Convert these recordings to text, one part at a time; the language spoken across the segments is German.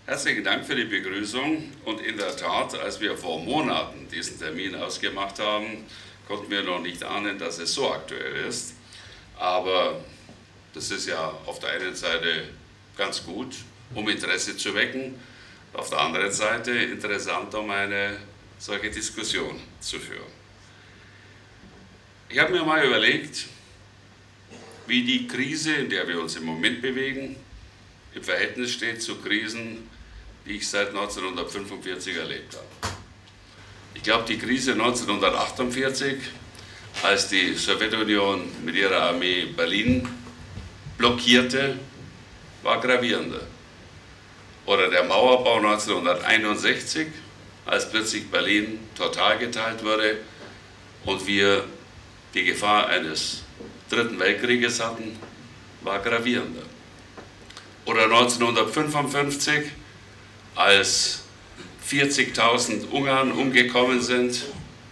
Herzlichen Dank für die Begrüßung und in der Tat, als wir vor Monaten diesen Termin ausgemacht haben, konnten wir noch nicht ahnen, dass es so aktuell ist. Aber das ist ja auf der einen Seite ganz gut, um Interesse zu wecken, auf der anderen Seite interessant, um eine solche Diskussion zu führen. Ich habe mir mal überlegt, wie die Krise, in der wir uns im Moment bewegen, im Verhältnis steht zu Krisen, die ich seit 1945 erlebt habe. Ich glaube, die Krise 1948, als die Sowjetunion mit ihrer Armee Berlin blockierte, war gravierender. Oder der Mauerbau 1961, als plötzlich Berlin total geteilt wurde und wir die Gefahr eines Dritten Weltkrieges hatten, war gravierender. Oder 1955, als 40.000 Ungarn umgekommen sind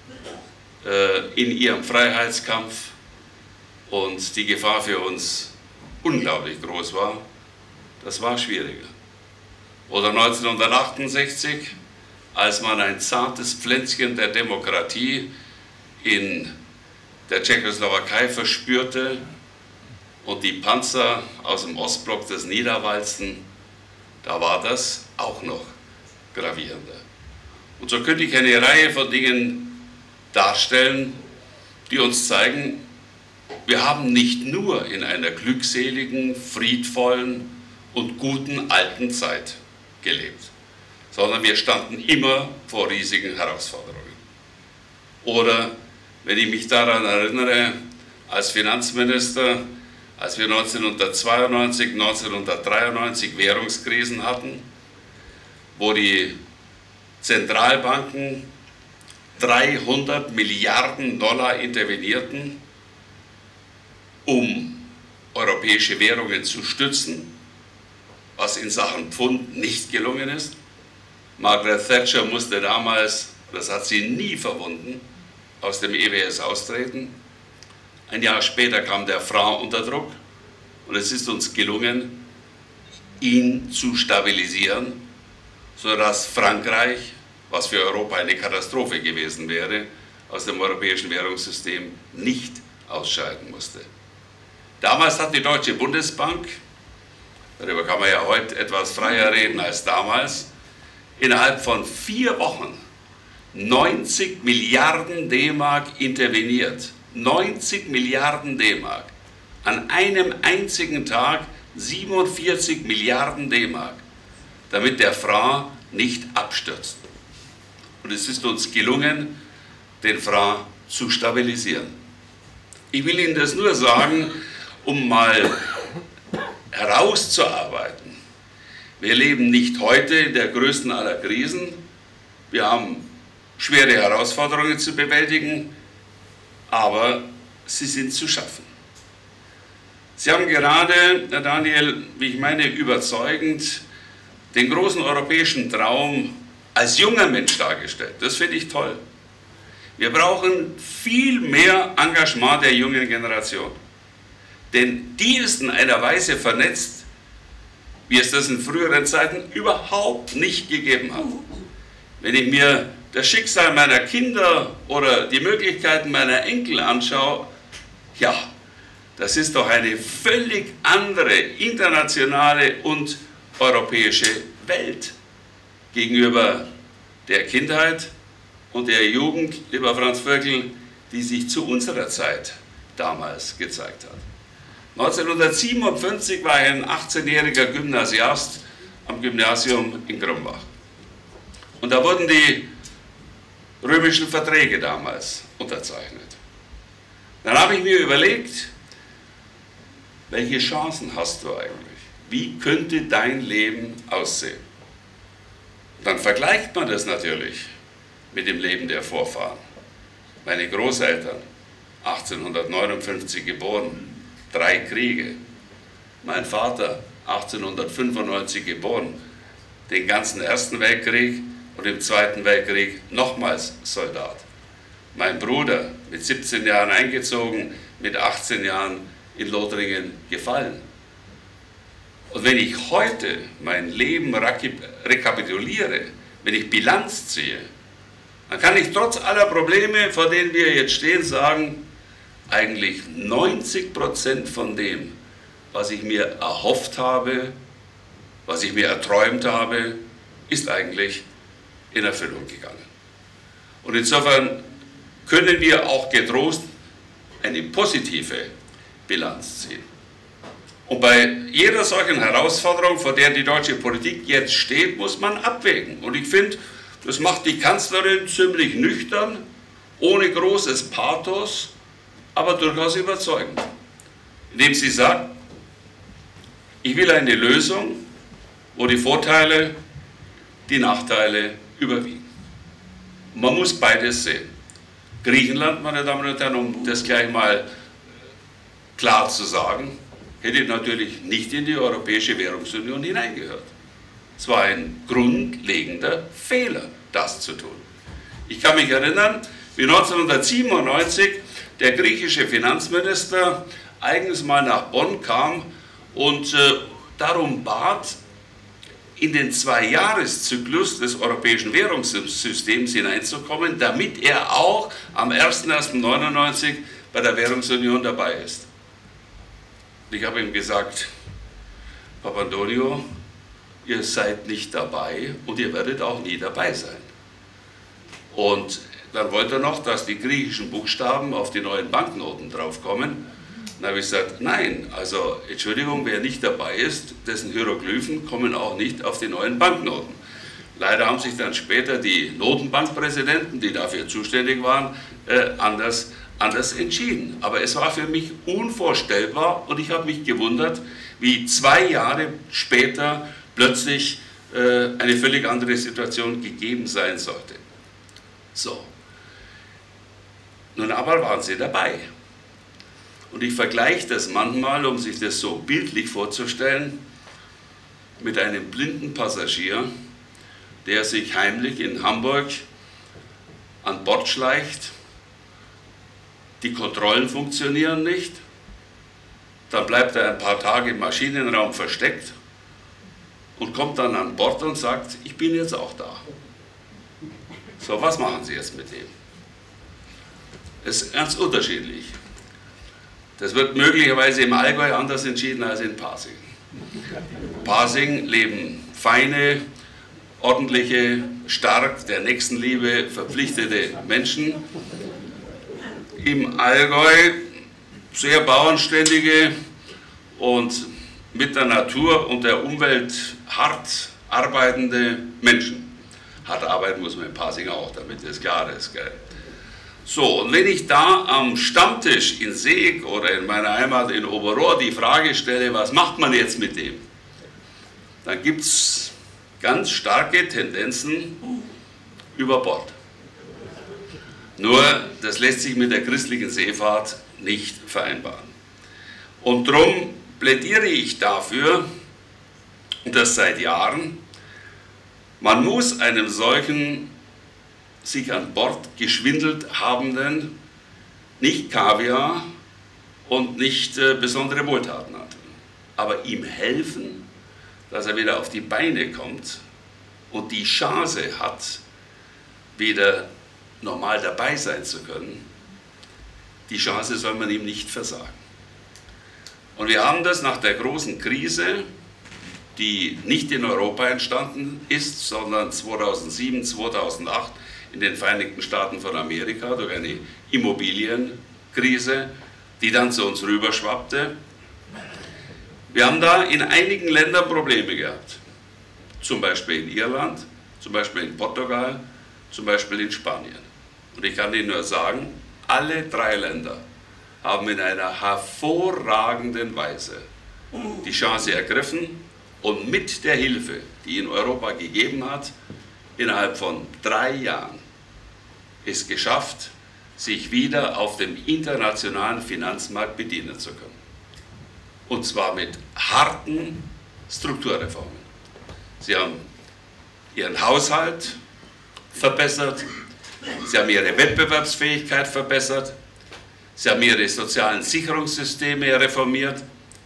in ihrem Freiheitskampf und die Gefahr für uns unglaublich groß war, das war schwieriger. Oder 1968, als man ein zartes Pflänzchen der Demokratie in der Tschechoslowakei verspürte und die Panzer aus dem Ostblock das niederwalzten, da war das auch noch gravierender. Und so könnte ich eine Reihe von Dingen darstellen, die uns zeigen, wir haben nicht nur in einer glückseligen, friedvollen und guten alten Zeit gelebt, sondern wir standen immer vor riesigen Herausforderungen. Oder wenn ich mich daran erinnere, als Finanzminister, als wir 1992, 1993 Währungskrisen hatten, wo die Zentralbanken 300 Milliarden Dollar intervenierten, um europäische Währungen zu stützen, was in Sachen Pfund nicht gelungen ist. Margaret Thatcher musste damals, das hat sie nie verwunden, aus dem EWS austreten. Ein Jahr später kam der Franc unter Druck und es ist uns gelungen, ihn zu stabilisieren, sodass Frankreich, was für Europa eine Katastrophe gewesen wäre, aus dem europäischen Währungssystem nicht ausscheiden musste. Damals hat die Deutsche Bundesbank, darüber kann man ja heute etwas freier reden als damals, innerhalb von 4 Wochen 90 Milliarden D-Mark interveniert. 90 Milliarden D-Mark. An einem einzigen Tag 47 Milliarden D-Mark, damit der Franc nicht abstürzt. Und es ist uns gelungen, den Franc zu stabilisieren. Ich will Ihnen das nur sagen, um mal herauszuarbeiten. Wir leben nicht heute in der größten aller Krisen. Wir haben schwere Herausforderungen zu bewältigen, aber sie sind zu schaffen. Sie haben gerade, Herr Daniel, wie ich meine, überzeugend den großen europäischen Traum als junger Mensch dargestellt. Das finde ich toll. Wir brauchen viel mehr Engagement der jungen Generation. Denn die ist in einer Weise vernetzt, wie es das in früheren Zeiten überhaupt nicht gegeben hat. Wenn ich mir das Schicksal meiner Kinder oder die Möglichkeiten meiner Enkel anschaue, ja, das ist doch eine völlig andere internationale und europäische Welt gegenüber der Kindheit und der Jugend, lieber Franz Völkel, die sich zu unserer Zeit damals gezeigt hat. 1957 war ich ein 18-jähriger Gymnasiast am Gymnasium in Grumbach. Und da wurden die römischen Verträge damals unterzeichnet. Dann habe ich mir überlegt, welche Chancen hast du eigentlich? Wie könnte dein Leben aussehen? Dann vergleicht man das natürlich mit dem Leben der Vorfahren. Meine Großeltern, 1859 geboren, 3 Kriege. Mein Vater, 1895 geboren, den ganzen Ersten Weltkrieg und im Zweiten Weltkrieg nochmals Soldat. Mein Bruder, mit 17 Jahren eingezogen, mit 18 Jahren in Lothringen gefallen. Und wenn ich heute mein Leben rekapituliere, wenn ich Bilanz ziehe, dann kann ich trotz aller Probleme, vor denen wir jetzt stehen, sagen, eigentlich 90% von dem, was ich mir erhofft habe, was ich mir erträumt habe, ist eigentlich in Erfüllung gegangen. Und insofern können wir auch getrost eine positive Bilanz ziehen. Und bei jeder solchen Herausforderung, vor der die deutsche Politik jetzt steht, muss man abwägen. Und ich finde, das macht die Kanzlerin ziemlich nüchtern, ohne großes Pathos, aber durchaus überzeugend. Indem sie sagt, ich will eine Lösung, wo die Vorteile, die Nachteile überwiegen. Man muss beides sehen. Griechenland, meine Damen und Herren, um das gleich mal klar zu sagen, hätte natürlich nicht in die Europäische Währungsunion hineingehört. Es war ein grundlegender Fehler, das zu tun. Ich kann mich erinnern, wie 1997 der griechische Finanzminister eigens mal nach Bonn kam und darum bat, in den 2-Jahres-Zyklus des europäischen Währungssystems hineinzukommen, damit er auch am 01.01.99 bei der Währungsunion dabei ist. Ich habe ihm gesagt, Papandreou, ihr seid nicht dabei und ihr werdet auch nie dabei sein. Und dann wollte er noch, dass die griechischen Buchstaben auf die neuen Banknoten draufkommen. Dann habe ich gesagt, nein, also Entschuldigung, wer nicht dabei ist, dessen Hieroglyphen kommen auch nicht auf die neuen Banknoten. Leider haben sich dann später die Notenbankpräsidenten, die dafür zuständig waren, anders entschieden. Aber es war für mich unvorstellbar und ich habe mich gewundert, wie 2 Jahre später plötzlich eine völlig andere Situation gegeben sein sollte. So. Nun aber waren sie dabei. Und ich vergleiche das manchmal, um sich das so bildlich vorzustellen, mit einem blinden Passagier, der sich heimlich in Hamburg an Bord schleicht. Die Kontrollen funktionieren nicht. Dann bleibt er ein paar Tage im Maschinenraum versteckt und kommt dann an Bord und sagt, ich bin jetzt auch da. So, was machen Sie jetzt mit dem? Es ist ganz unterschiedlich. Das wird möglicherweise im Allgäu anders entschieden als in Pasing. In Pasing leben feine, ordentliche, stark, der Nächstenliebe verpflichtete Menschen. Im Allgäu sehr bauernständige und mit der Natur und der Umwelt hart arbeitende Menschen. Hart arbeiten muss man in Pasing auch, damit das klar ist. Gell? So, und wenn ich da am Stammtisch in Seeg oder in meiner Heimat in Oberrohr die Frage stelle, was macht man jetzt mit dem, dann gibt es ganz starke Tendenzen über Bord. Nur, das lässt sich mit der christlichen Seefahrt nicht vereinbaren. Und darum plädiere ich dafür, und das seit Jahren, man muss einem solchen sich an Bord geschwindelt habenden nicht Kaviar und nicht besondere Wohltaten antun, aber ihm helfen, dass er wieder auf die Beine kommt und die Chance hat, wieder normal dabei sein zu können. Die Chance soll man ihm nicht versagen. Und wir haben das nach der großen Krise, die nicht in Europa entstanden ist, sondern 2007, 2008 in den Vereinigten Staaten von Amerika durch eine Immobilienkrise, die dann zu uns rüberschwappte. Wir haben da in einigen Ländern Probleme gehabt. Zum Beispiel in Irland, zum Beispiel in Portugal, zum Beispiel in Spanien. Und ich kann Ihnen nur sagen, alle 3 Länder haben in einer hervorragenden Weise die Chance ergriffen und mit der Hilfe, die Ihnen Europa gegeben hat, innerhalb von 3 Jahren es geschafft, sich wieder auf dem internationalen Finanzmarkt bedienen zu können. Und zwar mit harten Strukturreformen. Sie haben ihren Haushalt verbessert, sie haben ihre Wettbewerbsfähigkeit verbessert, sie haben ihre sozialen Sicherungssysteme reformiert,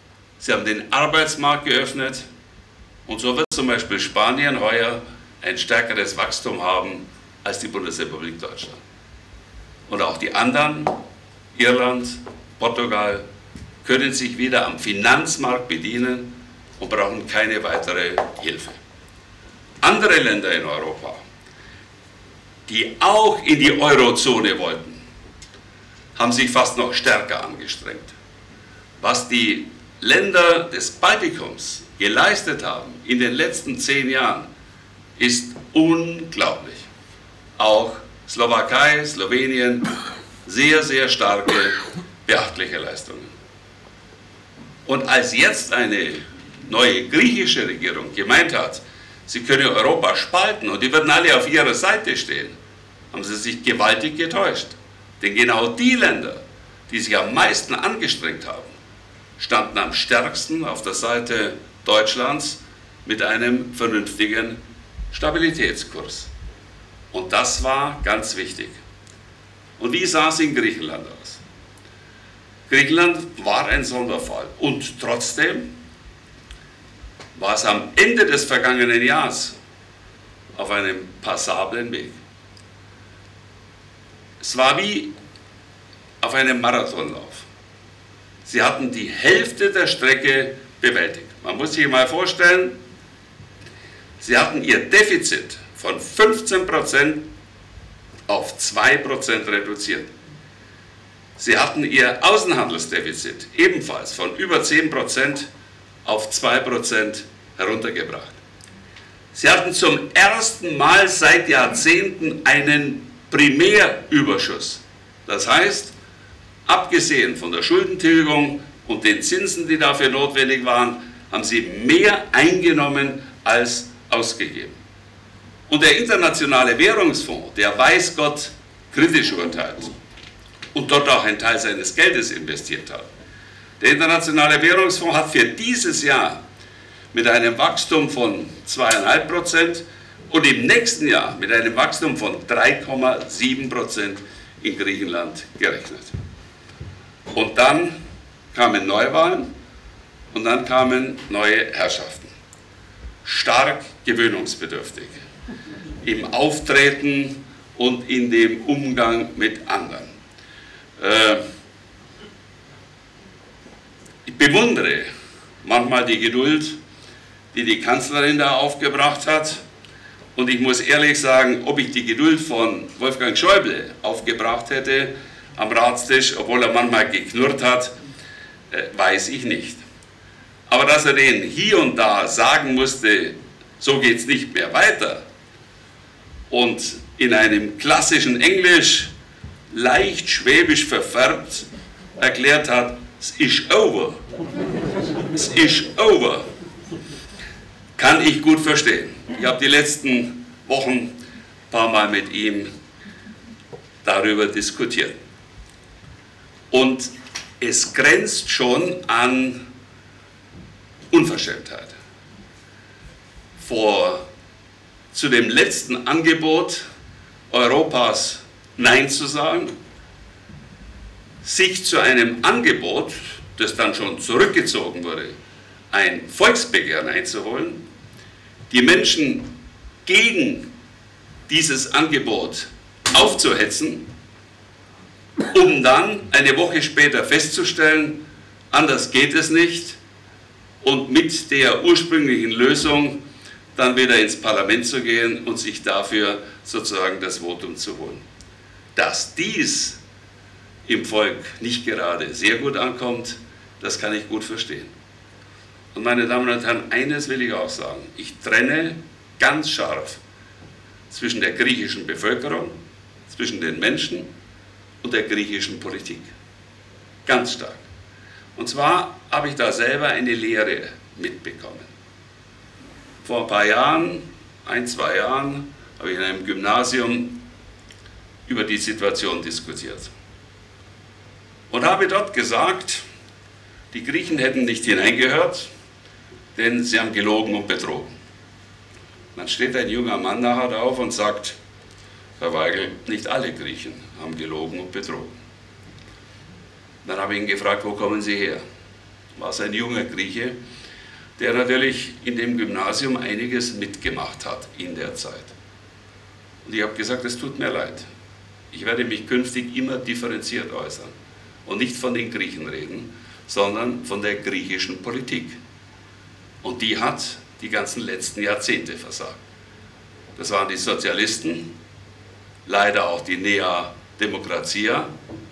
Sie haben den Arbeitsmarkt geöffnet und so wird zum Beispiel Spanien heuer ein stärkeres Wachstum haben als die Bundesrepublik Deutschland. Und auch die anderen, Irland, Portugal, können sich wieder am Finanzmarkt bedienen und brauchen keine weitere Hilfe. Andere Länder in Europa, die auch in die Eurozone wollten, haben sich fast noch stärker angestrengt. Was die Länder des Baltikums geleistet haben in den letzten 10 Jahren, ist unglaublich. Auch Slowakei, Slowenien, sehr, sehr starke, beachtliche Leistungen. Und als jetzt eine neue griechische Regierung gemeint hat, sie könne Europa spalten und die würden alle auf ihrer Seite stehen, haben sie sich gewaltig getäuscht. Denn genau die Länder, die sich am meisten angestrengt haben, standen am stärksten auf der Seite Deutschlands mit einem vernünftigen Stabilitätskurs. Und das war ganz wichtig. Und wie sah es in Griechenland aus? Griechenland war ein Sonderfall und trotzdem war es am Ende des vergangenen Jahres auf einem passablen Weg. Es war wie auf einem Marathonlauf. Sie hatten die Hälfte der Strecke bewältigt. Man muss sich mal vorstellen, sie hatten ihr Defizit von 15% auf 2% reduziert. Sie hatten ihr Außenhandelsdefizit ebenfalls von über 10% auf 2% heruntergebracht. Sie hatten zum ersten Mal seit Jahrzehnten einen Primärüberschuss. Das heißt, abgesehen von der Schuldentilgung und den Zinsen, die dafür notwendig waren, haben sie mehr eingenommen als ausgegeben. Und der Internationale Währungsfonds, der weiß Gott kritisch urteilt und dort auch einen Teil seines Geldes investiert hat. Der Internationale Währungsfonds hat für dieses Jahr mit einem Wachstum von 2,5% und im nächsten Jahr mit einem Wachstum von 3,7% in Griechenland gerechnet. Und dann kamen Neuwahlen und dann kamen neue Herrschaften. Stark gewöhnungsbedürftig im Auftreten und in dem Umgang mit anderen. Ich bewundere manchmal die Geduld, die die Kanzlerin da aufgebracht hat. Und ich muss ehrlich sagen, ob ich die Geduld von Wolfgang Schäuble aufgebracht hätte am Ratstisch, obwohl er manchmal geknurrt hat, weiß ich nicht. Aber dass er denen hier und da sagen musste, so geht es nicht mehr weiter, und in einem klassischen Englisch, leicht schwäbisch verfärbt, erklärt hat, es ist over. Es ist over. Kann ich gut verstehen. Ich habe die letzten Wochen ein paar Mal mit ihm darüber diskutiert. Und es grenzt schon an Unverschämtheit. Zu dem letzten Angebot Europas Nein zu sagen, sich zu einem Angebot, das dann schon zurückgezogen wurde, ein Volksbegehren einzuholen, die Menschen gegen dieses Angebot aufzuhetzen, um dann eine Woche später festzustellen, anders geht es nicht, und mit der ursprünglichen Lösung dann wieder ins Parlament zu gehen und sich dafür sozusagen das Votum zu holen. Dass dies im Volk nicht gerade sehr gut ankommt, das kann ich gut verstehen. Und meine Damen und Herren, eines will ich auch sagen, ich trenne ganz scharf zwischen der griechischen Bevölkerung, zwischen den Menschen und der griechischen Politik. Ganz stark. Und zwar habe ich da selber eine Lehre mitbekommen. Vor ein paar Jahren, 2 Jahren, habe ich in einem Gymnasium über die Situation diskutiert. Und habe dort gesagt, die Griechen hätten nicht hineingehört, denn sie haben gelogen und betrogen. Dann steht ein junger Mann nachher auf und sagt, Herr Weigel, nicht alle Griechen haben gelogen und betrogen. Dann habe ich ihn gefragt, wo kommen Sie her? war es ein junger Grieche, der natürlich in dem Gymnasium einiges mitgemacht hat in der Zeit. Und ich habe gesagt, es tut mir leid. Ich werde mich künftig immer differenziert äußern und nicht von den Griechen reden, sondern von der griechischen Politik. Und die hat die ganzen letzten Jahrzehnte versagt. Das waren die Sozialisten, leider auch die Nea Demokratia.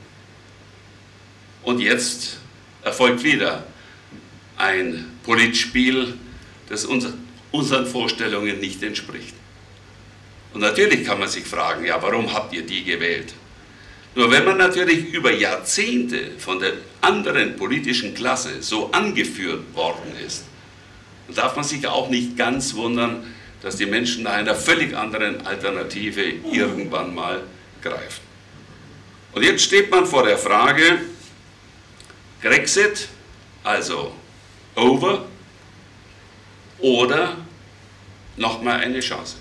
Und jetzt erfolgt wieder ein Politspiel, das unseren Vorstellungen nicht entspricht. Und natürlich kann man sich fragen, ja, warum habt ihr die gewählt? Nur wenn man natürlich über Jahrzehnte von der anderen politischen Klasse so angeführt worden ist, dann darf man sich auch nicht ganz wundern, dass die Menschen nach einer völlig anderen Alternative irgendwann mal greifen. Und jetzt steht man vor der Frage, Grexit, also over, oder nochmal eine Chance.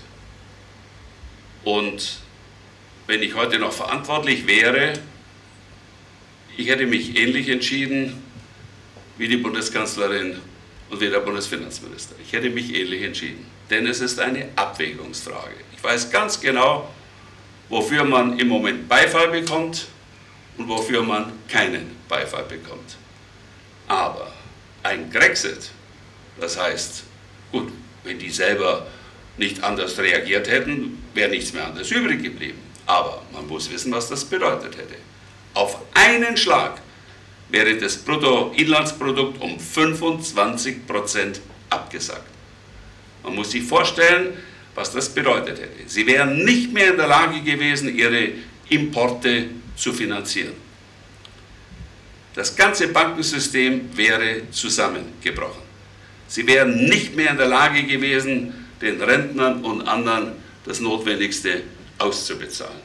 Und wenn ich heute noch verantwortlich wäre, ich hätte mich ähnlich entschieden wie die Bundeskanzlerin und wie der Bundesfinanzminister. Ich hätte mich ähnlich entschieden, denn es ist eine Abwägungsfrage. Ich weiß ganz genau, wofür man im Moment Beifall bekommt und wofür man keinen Beifall bekommt. Aber ein Grexit, das heißt, gut, wenn die selber nicht anders reagiert hätten, wäre nichts mehr anderes übrig geblieben. Aber man muss wissen, was das bedeutet hätte. Auf einen Schlag wäre das Bruttoinlandsprodukt um 25% abgesackt. Man muss sich vorstellen, was das bedeutet hätte. Sie wären nicht mehr in der Lage gewesen, ihre Importe zu finanzieren. Das ganze Bankensystem wäre zusammengebrochen. Sie wären nicht mehr in der Lage gewesen, den Rentnern und anderen das Notwendigste auszubezahlen.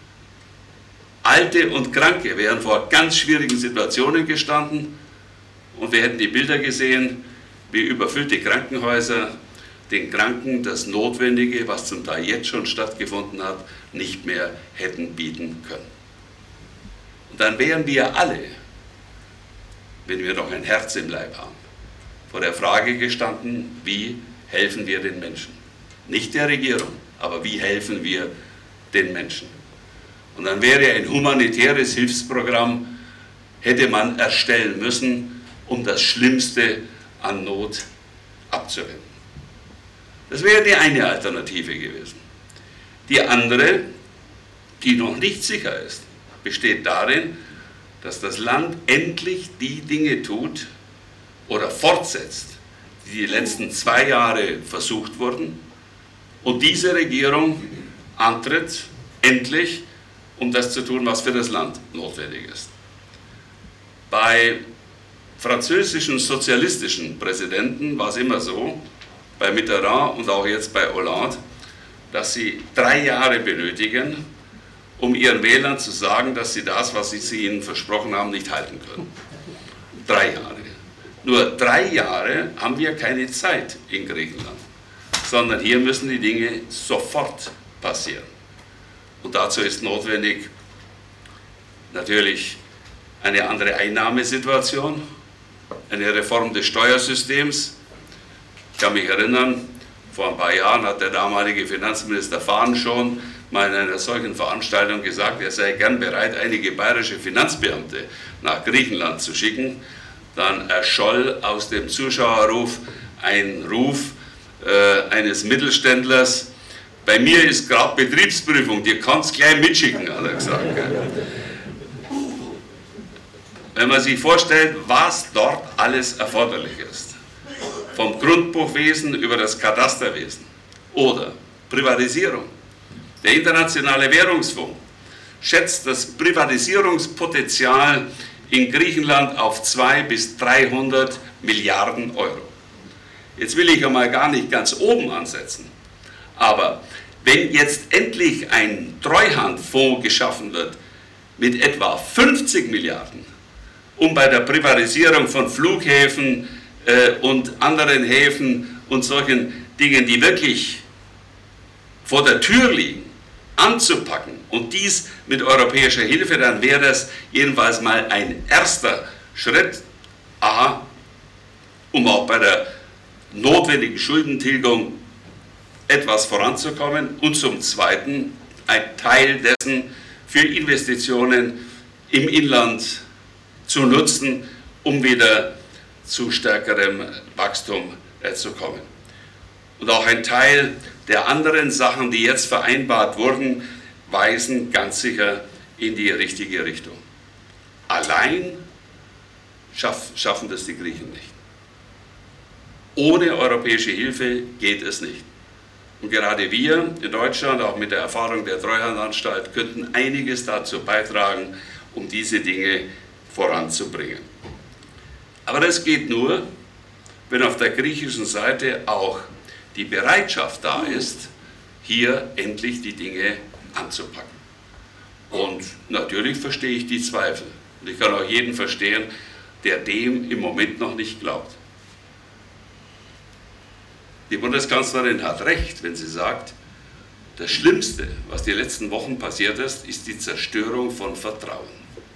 Alte und Kranke wären vor ganz schwierigen Situationen gestanden und wir hätten die Bilder gesehen, wie überfüllte Krankenhäuser den Kranken das Notwendige, was zum Teil jetzt schon stattgefunden hat, nicht mehr hätten bieten können. Und dann wären wir alle, wenn wir noch ein Herz im Leib haben, vor der Frage gestanden, wie helfen wir den Menschen? Nicht der Regierung, aber wie helfen wir den Menschen? Und dann wäre ein humanitäres Hilfsprogramm, hätte man erstellen müssen, um das Schlimmste an Not abzuwenden. Das wäre die eine Alternative gewesen. Die andere, die noch nicht sicher ist, besteht darin, dass das Land endlich die Dinge tut oder fortsetzt, die letzten 2 Jahre versucht wurden, und diese Regierung antritt, endlich, um das zu tun, was für das Land notwendig ist. Bei französischen sozialistischen Präsidenten war es immer so, bei Mitterrand und auch jetzt bei Hollande, dass sie 3 Jahre benötigen, um ihren Wählern zu sagen, dass sie das, was sie ihnen versprochen haben, nicht halten können. 3 Jahre. Nur 3 Jahre haben wir keine Zeit in Griechenland, sondern hier müssen die Dinge sofort passieren. Und dazu ist notwendig natürlich eine andere Einnahmesituation, eine Reform des Steuersystems. Ich kann mich erinnern, vor ein paar Jahren hat der damalige Finanzminister Fahn schon mal in einer solchen Veranstaltung gesagt, er sei gern bereit, einige bayerische Finanzbeamte nach Griechenland zu schicken. Dann erscholl aus dem Zuschauerruf ein Ruf eines Mittelständlers: Bei mir ist gerade Betriebsprüfung, dir kannst gleich mitschicken, hat er gesagt. Wenn man sich vorstellt, was dort alles erforderlich ist, vom Grundbuchwesen über das Katasterwesen oder Privatisierung. Der Internationale Währungsfonds schätzt das Privatisierungspotenzial in Griechenland auf 200 bis 300 Milliarden Euro. Jetzt will ich ja mal gar nicht ganz oben ansetzen, aber wenn jetzt endlich ein Treuhandfonds geschaffen wird mit etwa 50 Milliarden, um bei der Privatisierung von Flughäfen und anderen Häfen und solchen Dingen, die wirklich vor der Tür liegen, anzupacken und dies mit europäischer Hilfe, dann wäre das jedenfalls mal ein erster Schritt. A, um auch bei der notwendigen Schuldentilgung etwas voranzukommen und zum Zweiten ein Teil dessen für Investitionen im Inland zu nutzen, um wieder zu stärkerem Wachstum zu kommen. Und auch ein Teil der anderen Sachen, die jetzt vereinbart wurden, weisen ganz sicher in die richtige Richtung. Allein schaffen das die Griechen nicht. Ohne europäische Hilfe geht es nicht. Und gerade wir in Deutschland, auch mit der Erfahrung der Treuhandanstalt, könnten einiges dazu beitragen, um diese Dinge voranzubringen. Aber das geht nur, wenn auf der griechischen Seite auch die Bereitschaft da ist, hier endlich die Dinge anzupacken. Und natürlich verstehe ich die Zweifel. Und ich kann auch jeden verstehen, der dem im Moment noch nicht glaubt. Die Bundeskanzlerin hat recht, wenn sie sagt, das Schlimmste, was die letzten Wochen passiert ist, ist die Zerstörung von Vertrauen.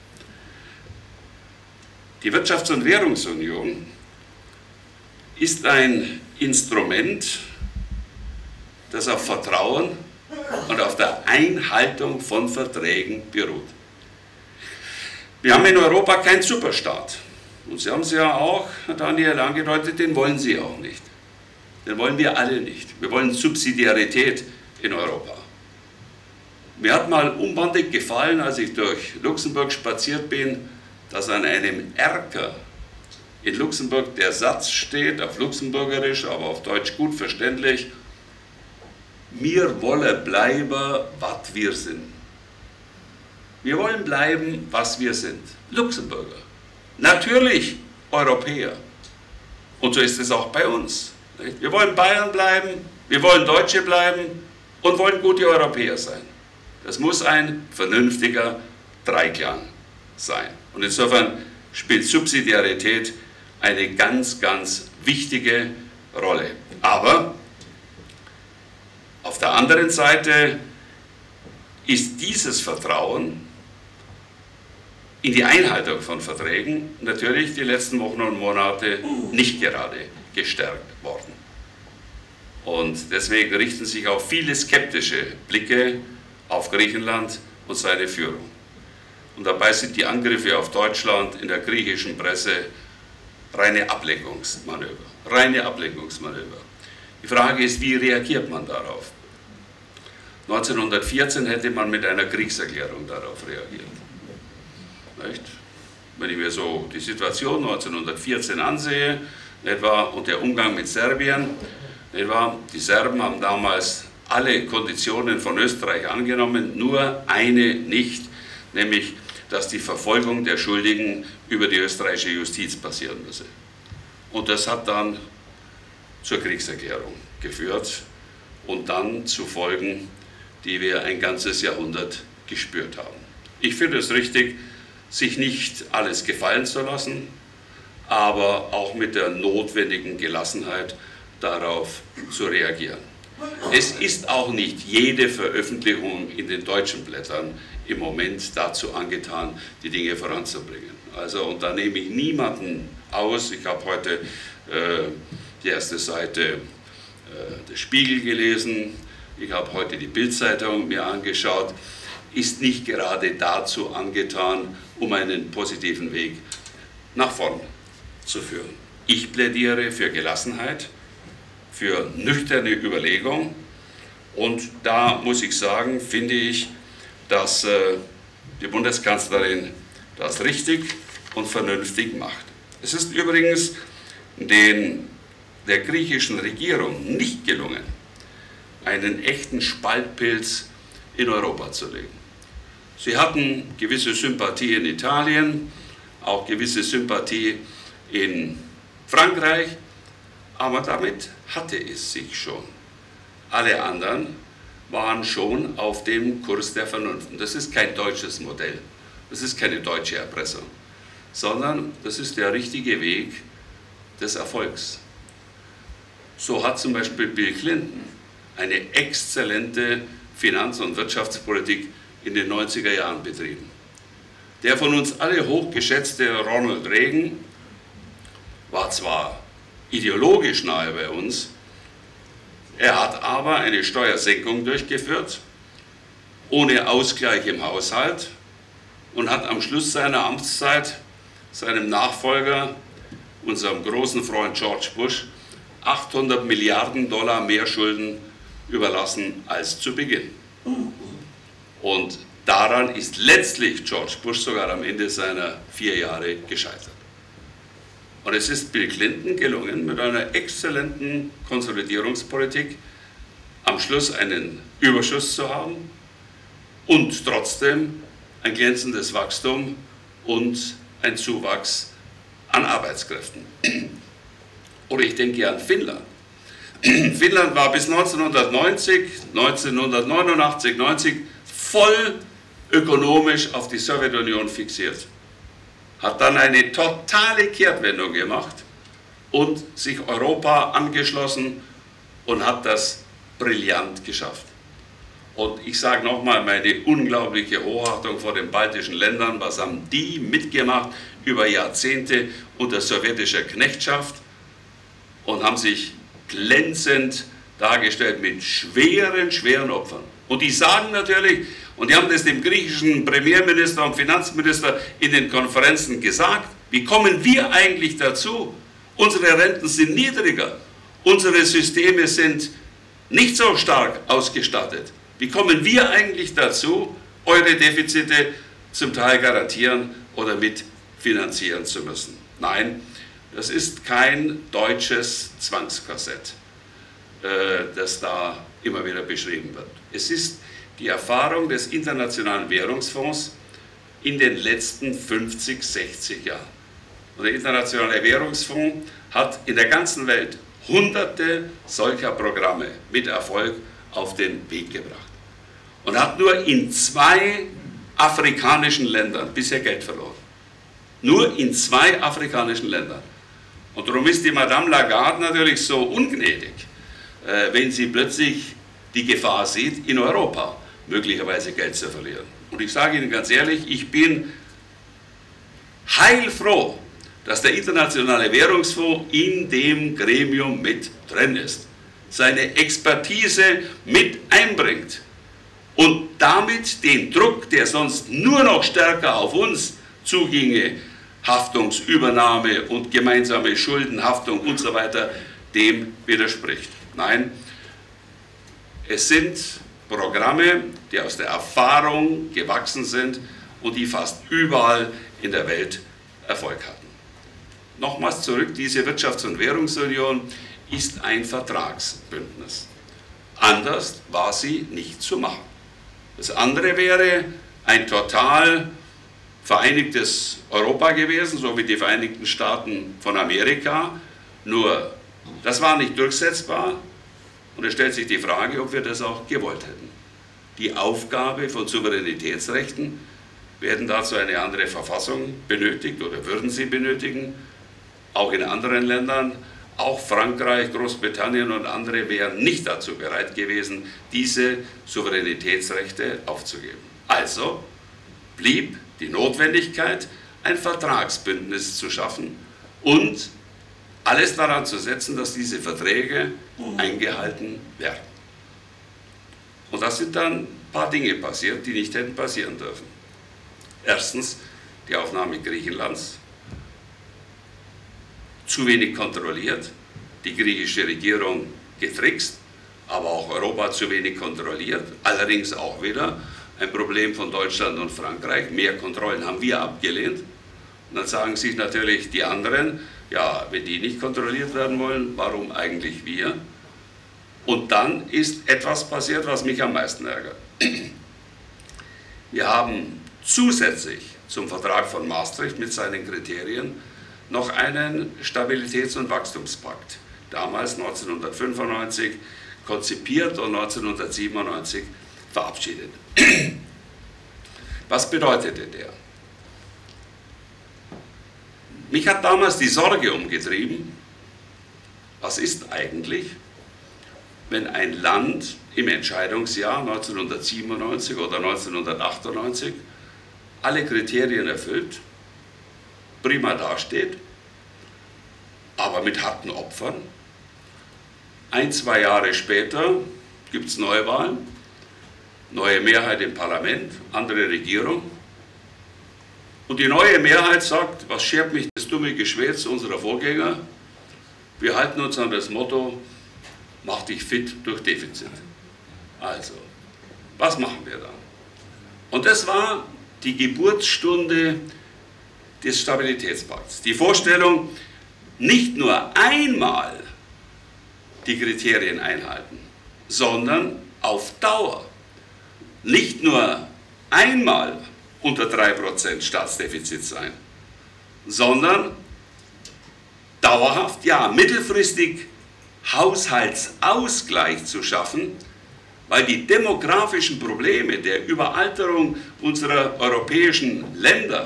Die Wirtschafts- und Währungsunion ist ein Instrument, das auf Vertrauen und auf der Einhaltung von Verträgen beruht. Wir haben in Europa keinen Superstaat. Und Sie haben es ja auch, Herr Daniel, angedeutet, den wollen Sie auch nicht. Den wollen wir alle nicht. Wir wollen Subsidiarität in Europa. Mir hat mal unbandig gefallen, als ich durch Luxemburg spaziert bin, dass an einem Erker in Luxemburg der Satz steht, auf Luxemburgerisch, aber auf Deutsch gut verständlich: Wir wollen bleiben, was wir sind. Wir wollen bleiben, was wir sind. Luxemburger. Natürlich Europäer. Und so ist es auch bei uns. Wir wollen Bayern bleiben, wir wollen Deutsche bleiben und wollen gute Europäer sein. Das muss ein vernünftiger Dreiklang sein. Und insofern spielt Subsidiarität eine ganz, ganz wichtige Rolle. Aber auf der anderen Seite ist dieses Vertrauen in die Einhaltung von Verträgen natürlich die letzten Wochen und Monate nicht gerade gestärkt worden. Und deswegen richten sich auch viele skeptische Blicke auf Griechenland und seine Führung. Und dabei sind die Angriffe auf Deutschland in der griechischen Presse reine Ablenkungsmanöver. Reine Ablenkungsmanöver. Die Frage ist, wie reagiert man darauf? 1914 hätte man mit einer Kriegserklärung darauf reagiert. Nicht? Wenn ich mir so die Situation 1914 ansehe, etwa, und der Umgang mit Serbien, etwa, die Serben haben damals alle Konditionen von Österreich angenommen, nur eine nicht, nämlich, dass die Verfolgung der Schuldigen über die österreichische Justiz passieren müsse. Und das hat dann zur Kriegserklärung geführt und dann zu Folgen, die wir ein ganzes Jahrhundert gespürt haben. Ich finde es richtig, sich nicht alles gefallen zu lassen, aber auch mit der notwendigen Gelassenheit darauf zu reagieren. Es ist auch nicht jede Veröffentlichung in den deutschen Blättern im Moment dazu angetan, die Dinge voranzubringen. Also, und da nehme ich niemanden aus. Ich habe heute die erste Seite des Spiegel gelesen, ich habe heute die Bild-Zeitung mir angeschaut, ist nicht gerade dazu angetan, um einen positiven Weg nach vorn zu führen. Ich plädiere für Gelassenheit, für nüchterne Überlegung, und da muss ich sagen, finde ich, dass die Bundeskanzlerin das richtig und vernünftig macht. Es ist übrigens der griechischen Regierung nicht gelungen, einen echten Spaltpilz in Europa zu legen. Sie hatten gewisse Sympathie in Italien, auch gewisse Sympathie in Frankreich, aber damit hatte es sich schon. Alle anderen waren schon auf dem Kurs der Vernunft. Und das ist kein deutsches Modell, das ist keine deutsche Erpressung, sondern das ist der richtige Weg des Erfolgs. So hat zum Beispiel Bill Clinton eine exzellente Finanz- und Wirtschaftspolitik in den 90er Jahren betrieben. Der von uns alle hochgeschätzte Ronald Reagan war zwar ideologisch nahe bei uns. Er hat aber eine Steuersenkung durchgeführt, ohne Ausgleich im Haushalt, und hat am Schluss seiner Amtszeit seinem Nachfolger, unserem großen Freund George Bush, 800 Milliarden Dollar mehr Schulden überlassen als zu Beginn. Und daran ist letztlich George Bush sogar am Ende seiner 4 Jahre gescheitert. Und es ist Bill Clinton gelungen, mit einer exzellenten Konsolidierungspolitik am Schluss einen Überschuss zu haben und trotzdem ein glänzendes Wachstum und ein Zuwachs an Arbeitskräften. Oder ich denke an Finnland. Finnland war bis 1990, 1989, 90 voll ökonomisch auf die Sowjetunion fixiert. Hat dann eine totale Kehrtwendung gemacht und sich Europa angeschlossen und hat das brillant geschafft. Und ich sage nochmal, meine unglaubliche Hochachtung vor den baltischen Ländern. Was haben die mitgemacht über Jahrzehnte unter sowjetischer Knechtschaft und haben sich glänzend dargestellt mit schweren Opfern. Und die sagen natürlich, und die haben das dem griechischen Premierminister und Finanzminister in den Konferenzen gesagt, wie kommen wir eigentlich dazu? Unsere Renten sind niedriger, unsere Systeme sind nicht so stark ausgestattet. Wie kommen wir eigentlich dazu, eure Defizite zum Teil garantieren oder mitfinanzieren zu müssen? Nein, das ist kein deutsches Zwangskorsett, das da immer wieder beschrieben wird. Es ist die Erfahrung des Internationalen Währungsfonds in den letzten 50, 60 Jahren. Und der Internationale Währungsfonds hat in der ganzen Welt hunderte solcher Programme mit Erfolg auf den Weg gebracht. Und hat nur in 2 afrikanischen Ländern bisher Geld verloren. Nur in 2 afrikanischen Ländern. Und darum ist die Madame Lagarde natürlich so ungnädig, wenn sie plötzlich die Gefahr sieht, in Europa möglicherweise Geld zu verlieren. Und ich sage Ihnen ganz ehrlich, ich bin heilfroh, dass der Internationale Währungsfonds in dem Gremium mit drin ist, seine Expertise mit einbringt und damit den Druck, der sonst nur noch stärker auf uns zuginge, Haftungsübernahme und gemeinsame Schuldenhaftung und so weiter, dem widerspricht. Nein, es sind Programme, die aus der Erfahrung gewachsen sind und die fast überall in der Welt Erfolg hatten. Nochmals zurück, diese Wirtschafts- und Währungsunion ist ein Vertragsbündnis. Anders war sie nicht zu machen. Das andere wäre ein total vereinigtes Europa gewesen, so wie die Vereinigten Staaten von Amerika, nur das war nicht durchsetzbar und es stellt sich die Frage, ob wir das auch gewollt hätten. Die Aufgabe von Souveränitätsrechten, werden dazu eine andere Verfassung benötigt oder würden sie benötigen, auch in anderen Ländern, auch Frankreich, Großbritannien und andere wären nicht dazu bereit gewesen, diese Souveränitätsrechte aufzugeben. Also blieb die Notwendigkeit, ein Vertragsbündnis zu schaffen und alles daran zu setzen, dass diese Verträge eingehalten werden. Und da sind dann ein paar Dinge passiert, die nicht hätten passieren dürfen. Erstens die Aufnahme Griechenlands, zu wenig kontrolliert, die griechische Regierung getrickst, aber auch Europa zu wenig kontrolliert, allerdings auch wieder ein Problem von Deutschland und Frankreich, mehr Kontrollen haben wir abgelehnt. Und dann sagen sich natürlich die anderen, ja, wenn die nicht kontrolliert werden wollen, warum eigentlich wir? Und dann ist etwas passiert, was mich am meisten ärgert. Wir haben zusätzlich zum Vertrag von Maastricht mit seinen Kriterien noch einen Stabilitäts- und Wachstumspakt, damals 1995 konzipiert und 1997 verabschiedet. Was bedeutete der? Mich hat damals die Sorge umgetrieben, was ist eigentlich, wenn ein Land im Entscheidungsjahr 1997 oder 1998 alle Kriterien erfüllt, prima dasteht, aber aber mit harten Opfern. 1, 2 Jahre später gibt es Neuwahlen, neue Mehrheit im Parlament, andere Regierung. Und die neue Mehrheit sagt, was schert mich das dumme Geschwätz unserer Vorgänger? Wir halten uns an das Motto, mach dich fit durch Defizit. Also, was machen wir dann? Und das war die Geburtsstunde des Stabilitätspakts. Die Vorstellung, nicht nur einmal die Kriterien einhalten, sondern auf Dauer. Nicht nur einmal unter 3% Staatsdefizit sein, sondern dauerhaft, ja, mittelfristig Haushaltsausgleich zu schaffen, weil die demografischen Probleme der Überalterung unserer europäischen Länder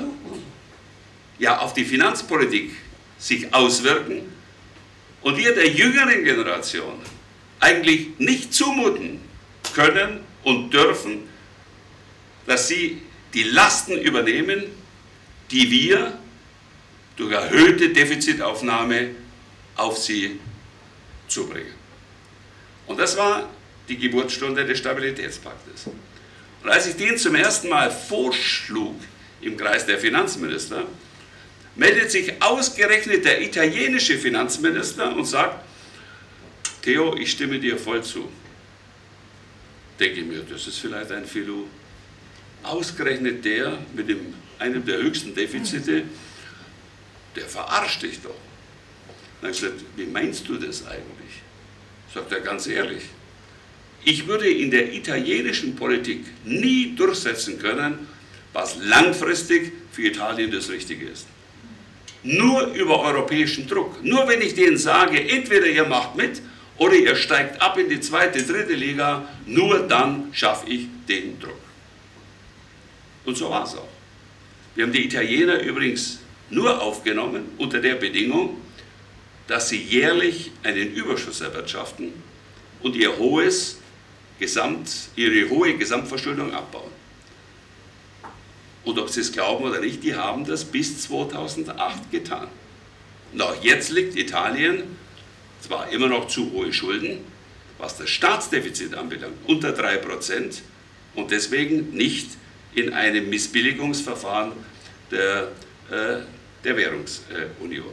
ja auf die Finanzpolitik sich auswirken und wir der jüngeren Generation eigentlich nicht zumuten können und dürfen, dass sie die Lasten übernehmen, die wir durch erhöhte Defizitaufnahme auf sie zubringen. Und das war die Geburtsstunde des Stabilitätspaktes. Und als ich den zum ersten Mal vorschlug im Kreis der Finanzminister, meldet sich ausgerechnet der italienische Finanzminister und sagt, Theo, ich stimme dir voll zu. Denke mir, das ist vielleicht ein Filou. Ausgerechnet der mit einem der höchsten Defizite, der verarscht dich doch. Dann habe ich gesagt, wie meinst du das eigentlich? Sagt er ganz ehrlich, ich würde in der italienischen Politik nie durchsetzen können, was langfristig für Italien das Richtige ist. Nur über europäischen Druck. Nur wenn ich denen sage, entweder ihr macht mit oder ihr steigt ab in die 2., 3. Liga, nur dann schaffe ich den Druck. Und so war es auch. Wir haben die Italiener übrigens nur aufgenommen unter der Bedingung, dass sie jährlich einen Überschuss erwirtschaften und ihre hohe Gesamtverschuldung abbauen. Und ob Sie es glauben oder nicht, die haben das bis 2008 getan. Und auch jetzt liegt Italien zwar immer noch zu hohe Schulden, was das Staatsdefizit anbelangt, unter 3% und deswegen nicht in einem Missbilligungsverfahren der Währungsunion.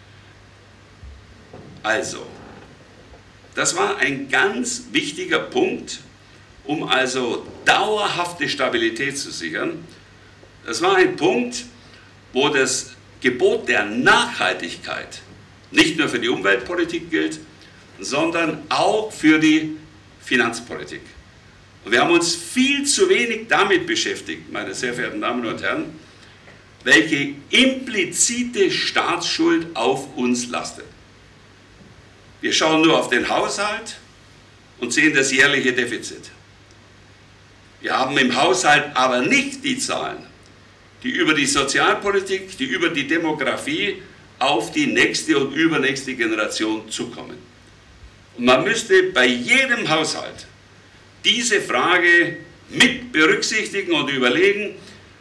Also, das war ein ganz wichtiger Punkt, um also dauerhafte Stabilität zu sichern. Das war ein Punkt, wo das Gebot der Nachhaltigkeit nicht nur für die Umweltpolitik gilt, sondern auch für die Finanzpolitik. Und wir haben uns viel zu wenig damit beschäftigt, meine sehr verehrten Damen und Herren, welche implizite Staatsschuld auf uns lastet. Wir schauen nur auf den Haushalt und sehen das jährliche Defizit. Wir haben im Haushalt aber nicht die Zahlen, die über die Sozialpolitik, die über die Demografie auf die nächste und übernächste Generation zukommen. Und man müsste bei jedem Haushalt diese Frage mit berücksichtigen und überlegen,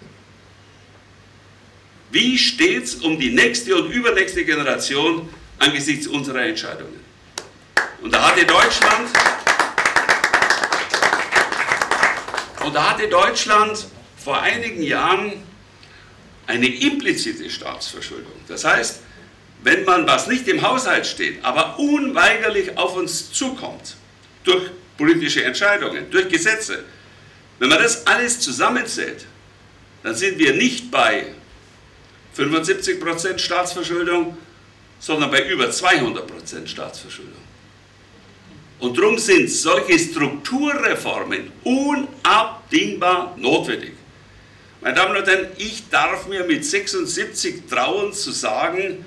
wie steht es um die nächste und übernächste Generation angesichts unserer Entscheidungen. Und da hatte Deutschland vor einigen Jahren eine implizite Staatsverschuldung. Das heißt, wenn man, was nicht im Haushalt steht, aber unweigerlich auf uns zukommt, durch politische Entscheidungen, durch Gesetze, wenn man das alles zusammenzählt, dann sind wir nicht bei 75% Staatsverschuldung, sondern bei über 200% Staatsverschuldung. Und darum sind solche Strukturreformen unabdingbar notwendig. Meine Damen und Herren, ich darf mir mit 76 trauen zu sagen,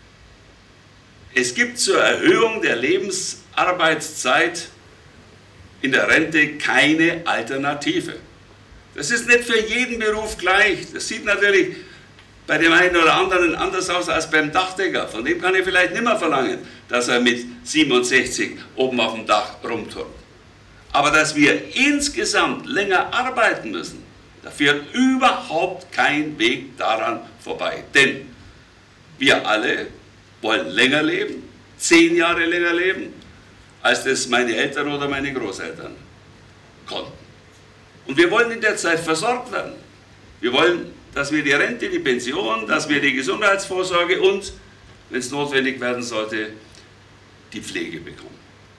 es gibt zur Erhöhung der Lebensarbeitszeit in der Rente keine Alternative. Das ist nicht für jeden Beruf gleich. Das sieht natürlich bei dem einen oder anderen anders aus als beim Dachdecker. Von dem kann ich vielleicht nicht mehr verlangen, dass er mit 67 oben auf dem Dach rumturnt. Aber dass wir insgesamt länger arbeiten müssen, da führt überhaupt kein Weg daran vorbei. Denn wir alle wollen länger leben, 10 Jahre länger leben, als das meine Eltern oder meine Großeltern konnten. Und wir wollen in der Zeit versorgt werden. Wir wollen, dass wir die Rente, die Pension, dass wir die Gesundheitsvorsorge und, wenn es notwendig werden sollte, die Pflege bekommen.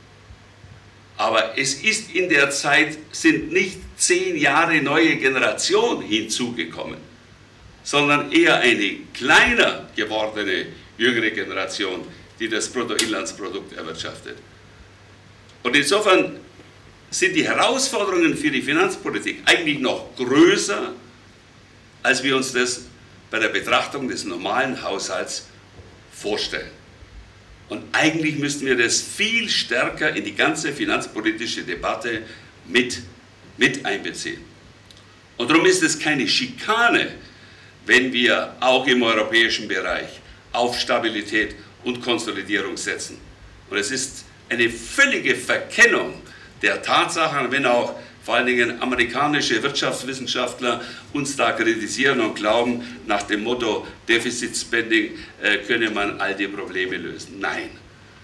Aber es ist in der Zeit, sind nicht 10 Jahre neue Generation hinzugekommen, sondern eher eine kleiner gewordene jüngere Generation, die das Bruttoinlandsprodukt erwirtschaftet. Und insofern sind die Herausforderungen für die Finanzpolitik eigentlich noch größer, als wir uns das bei der Betrachtung des normalen Haushalts vorstellen. Und eigentlich müssten wir das viel stärker in die ganze finanzpolitische Debatte mit einbeziehen. Und darum ist es keine Schikane, wenn wir auch im europäischen Bereich auf Stabilität und Konsolidierung setzen. Und es ist eine völlige Verkennung der Tatsachen, wenn auch vor allen Dingen amerikanische Wirtschaftswissenschaftler uns da kritisieren und glauben, nach dem Motto Deficit Spending könne man all die Probleme lösen. Nein.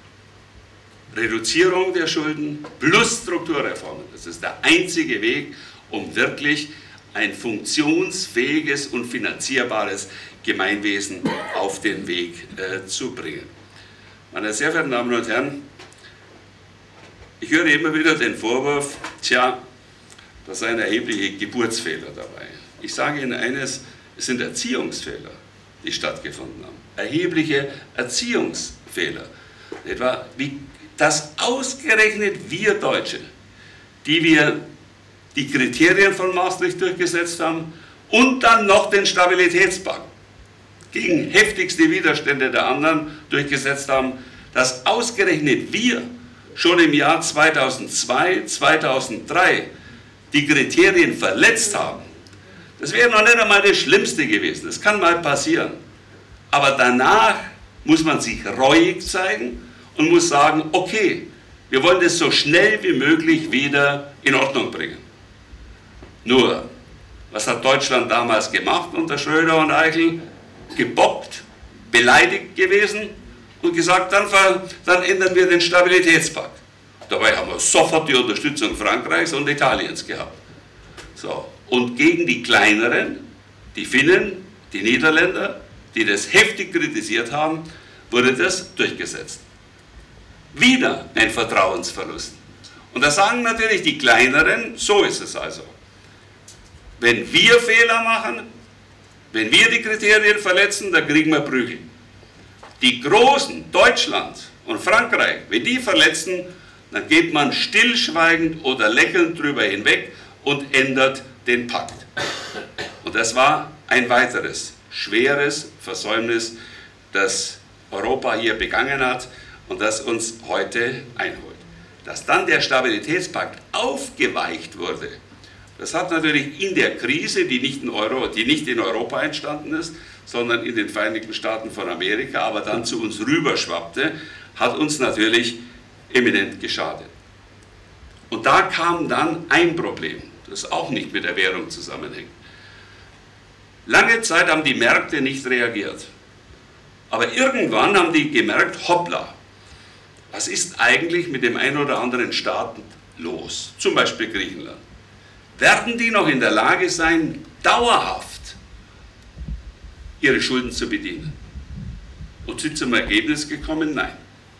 Reduzierung der Schulden plus Strukturreformen, das ist der einzige Weg, um wirklich ein funktionsfähiges und finanzierbares Gemeinwesen auf den Weg zu bringen. Meine sehr verehrten Damen und Herren, ich höre immer wieder den Vorwurf, tja, da seien erhebliche Geburtsfehler dabei. Ich sage Ihnen eines, es sind Erziehungsfehler, die stattgefunden haben. Erhebliche Erziehungsfehler. Etwa, wie das ausgerechnet wir Deutsche, die wir die Kriterien von Maastricht durchgesetzt haben und dann noch den Stabilitätspakt gegen heftigste Widerstände der anderen durchgesetzt haben, dass ausgerechnet wir schon im Jahr 2002, 2003 die Kriterien verletzt haben. Das wäre noch nicht einmal das Schlimmste gewesen, das kann mal passieren. Aber danach muss man sich reuig zeigen und muss sagen, okay, wir wollen das so schnell wie möglich wieder in Ordnung bringen. Nur, was hat Deutschland damals gemacht unter Schröder und Eichel? Gebockt, beleidigt gewesen und gesagt, dann ändern wir den Stabilitätspakt. Dabei haben wir sofort die Unterstützung Frankreichs und Italiens gehabt. So. Und gegen die kleineren, die Finnen, die Niederländer, die das heftig kritisiert haben, wurde das durchgesetzt. Wieder ein Vertrauensverlust. Und da sagen natürlich die kleineren, so ist es also. Wenn wir Fehler machen, wenn wir die Kriterien verletzen, dann kriegen wir Prügel. Die Großen, Deutschland und Frankreich, wenn die verletzen, dann geht man stillschweigend oder lächelnd drüber hinweg und ändert den Pakt. Und das war ein weiteres schweres Versäumnis, das Europa hier begangen hat und das uns heute einholt. Dass dann der Stabilitätspakt aufgeweicht wurde, das hat natürlich in der Krise, die nicht in Europa entstanden ist, sondern in den Vereinigten Staaten von Amerika, aber dann zu uns rüberschwappte, hat uns natürlich eminent geschadet. Und da kam dann ein Problem, das auch nicht mit der Währung zusammenhängt. Lange Zeit haben die Märkte nicht reagiert. Aber irgendwann haben die gemerkt, hoppla, was ist eigentlich mit dem einen oder anderen Staat los? Zum Beispiel Griechenland. Werden die noch in der Lage sein, dauerhaft ihre Schulden zu bedienen? Und sind zum Ergebnis gekommen? Nein.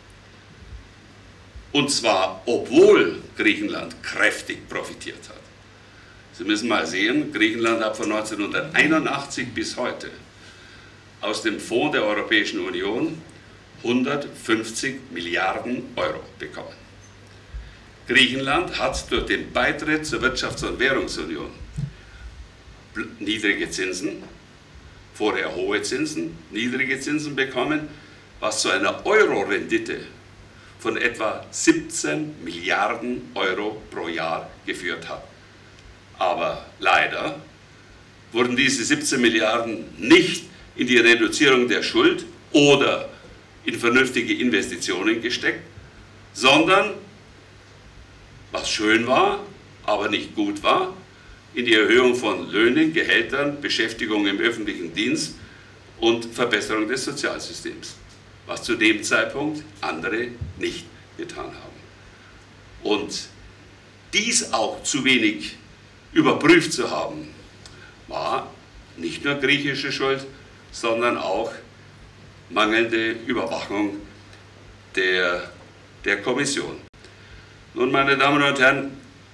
Und zwar, obwohl Griechenland kräftig profitiert hat. Sie müssen mal sehen, Griechenland hat von 1981 bis heute aus dem Fonds der Europäischen Union 150 Milliarden Euro bekommen. Griechenland hat durch den Beitritt zur Wirtschafts- und Währungsunion niedrige Zinsen, vorher hohe Zinsen, niedrige Zinsen bekommen, was zu einer Euro-Rendite von etwa 17 Milliarden Euro pro Jahr geführt hat. Aber leider wurden diese 17 Milliarden nicht in die Reduzierung der Schuld oder in vernünftige Investitionen gesteckt, sondern, was schön war, aber nicht gut war, in die Erhöhung von Löhnen, Gehältern, Beschäftigung im öffentlichen Dienst und Verbesserung des Sozialsystems. was zu dem Zeitpunkt andere nicht getan haben. Und dies auch zu wenig überprüft zu haben, war nicht nur griechische Schuld, sondern auch mangelnde Überwachung der Kommission. Nun, meine Damen und Herren,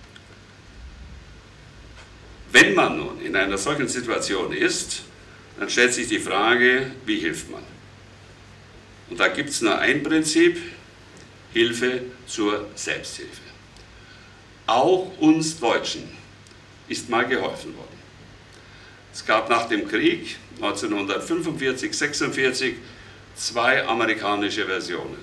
wenn man nun in einer solchen Situation ist, dann stellt sich die Frage, wie hilft man? Und da gibt es nur ein Prinzip: Hilfe zur Selbsthilfe. Auch uns Deutschen ist mal geholfen worden. Es gab nach dem Krieg 1945, 46 zwei amerikanische Versionen.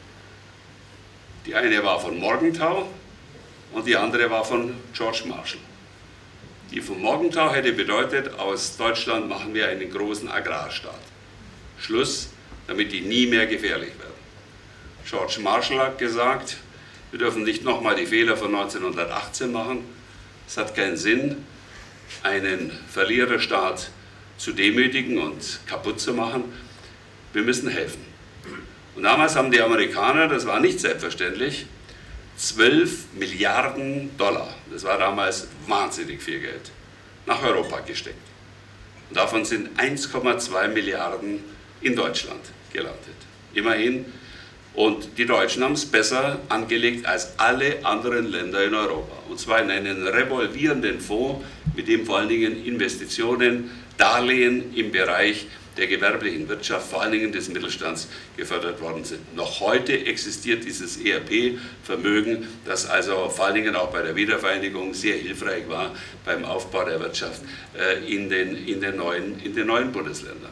Die eine war von Morgenthau und die andere war von George Marshall. Die von Morgenthau hätte bedeutet, aus Deutschland machen wir einen großen Agrarstaat. Schluss, damit die nie mehr gefährlich werden. George Marshall hat gesagt, wir dürfen nicht nochmal die Fehler von 1918 machen. Es hat keinen Sinn, einen Verliererstaat zu demütigen und kaputt zu machen. Wir müssen helfen. Und damals haben die Amerikaner, das war nicht selbstverständlich, 12 Milliarden $, das war damals wahnsinnig viel Geld, nach Europa gesteckt. Und davon sind 1,2 Milliarden in Deutschland gelandet. Immerhin. Und die Deutschen haben es besser angelegt als alle anderen Länder in Europa. Und zwar in einen revolvierenden Fonds, mit dem vor allen Dingen Investitionen, Darlehen im Bereich der gewerblichen Wirtschaft, vor allen Dingen des Mittelstands, gefördert worden sind. Noch heute existiert dieses ERP-Vermögen, das also vor allen Dingen auch bei der Wiedervereinigung sehr hilfreich war beim Aufbau der Wirtschaft in den neuen Bundesländern.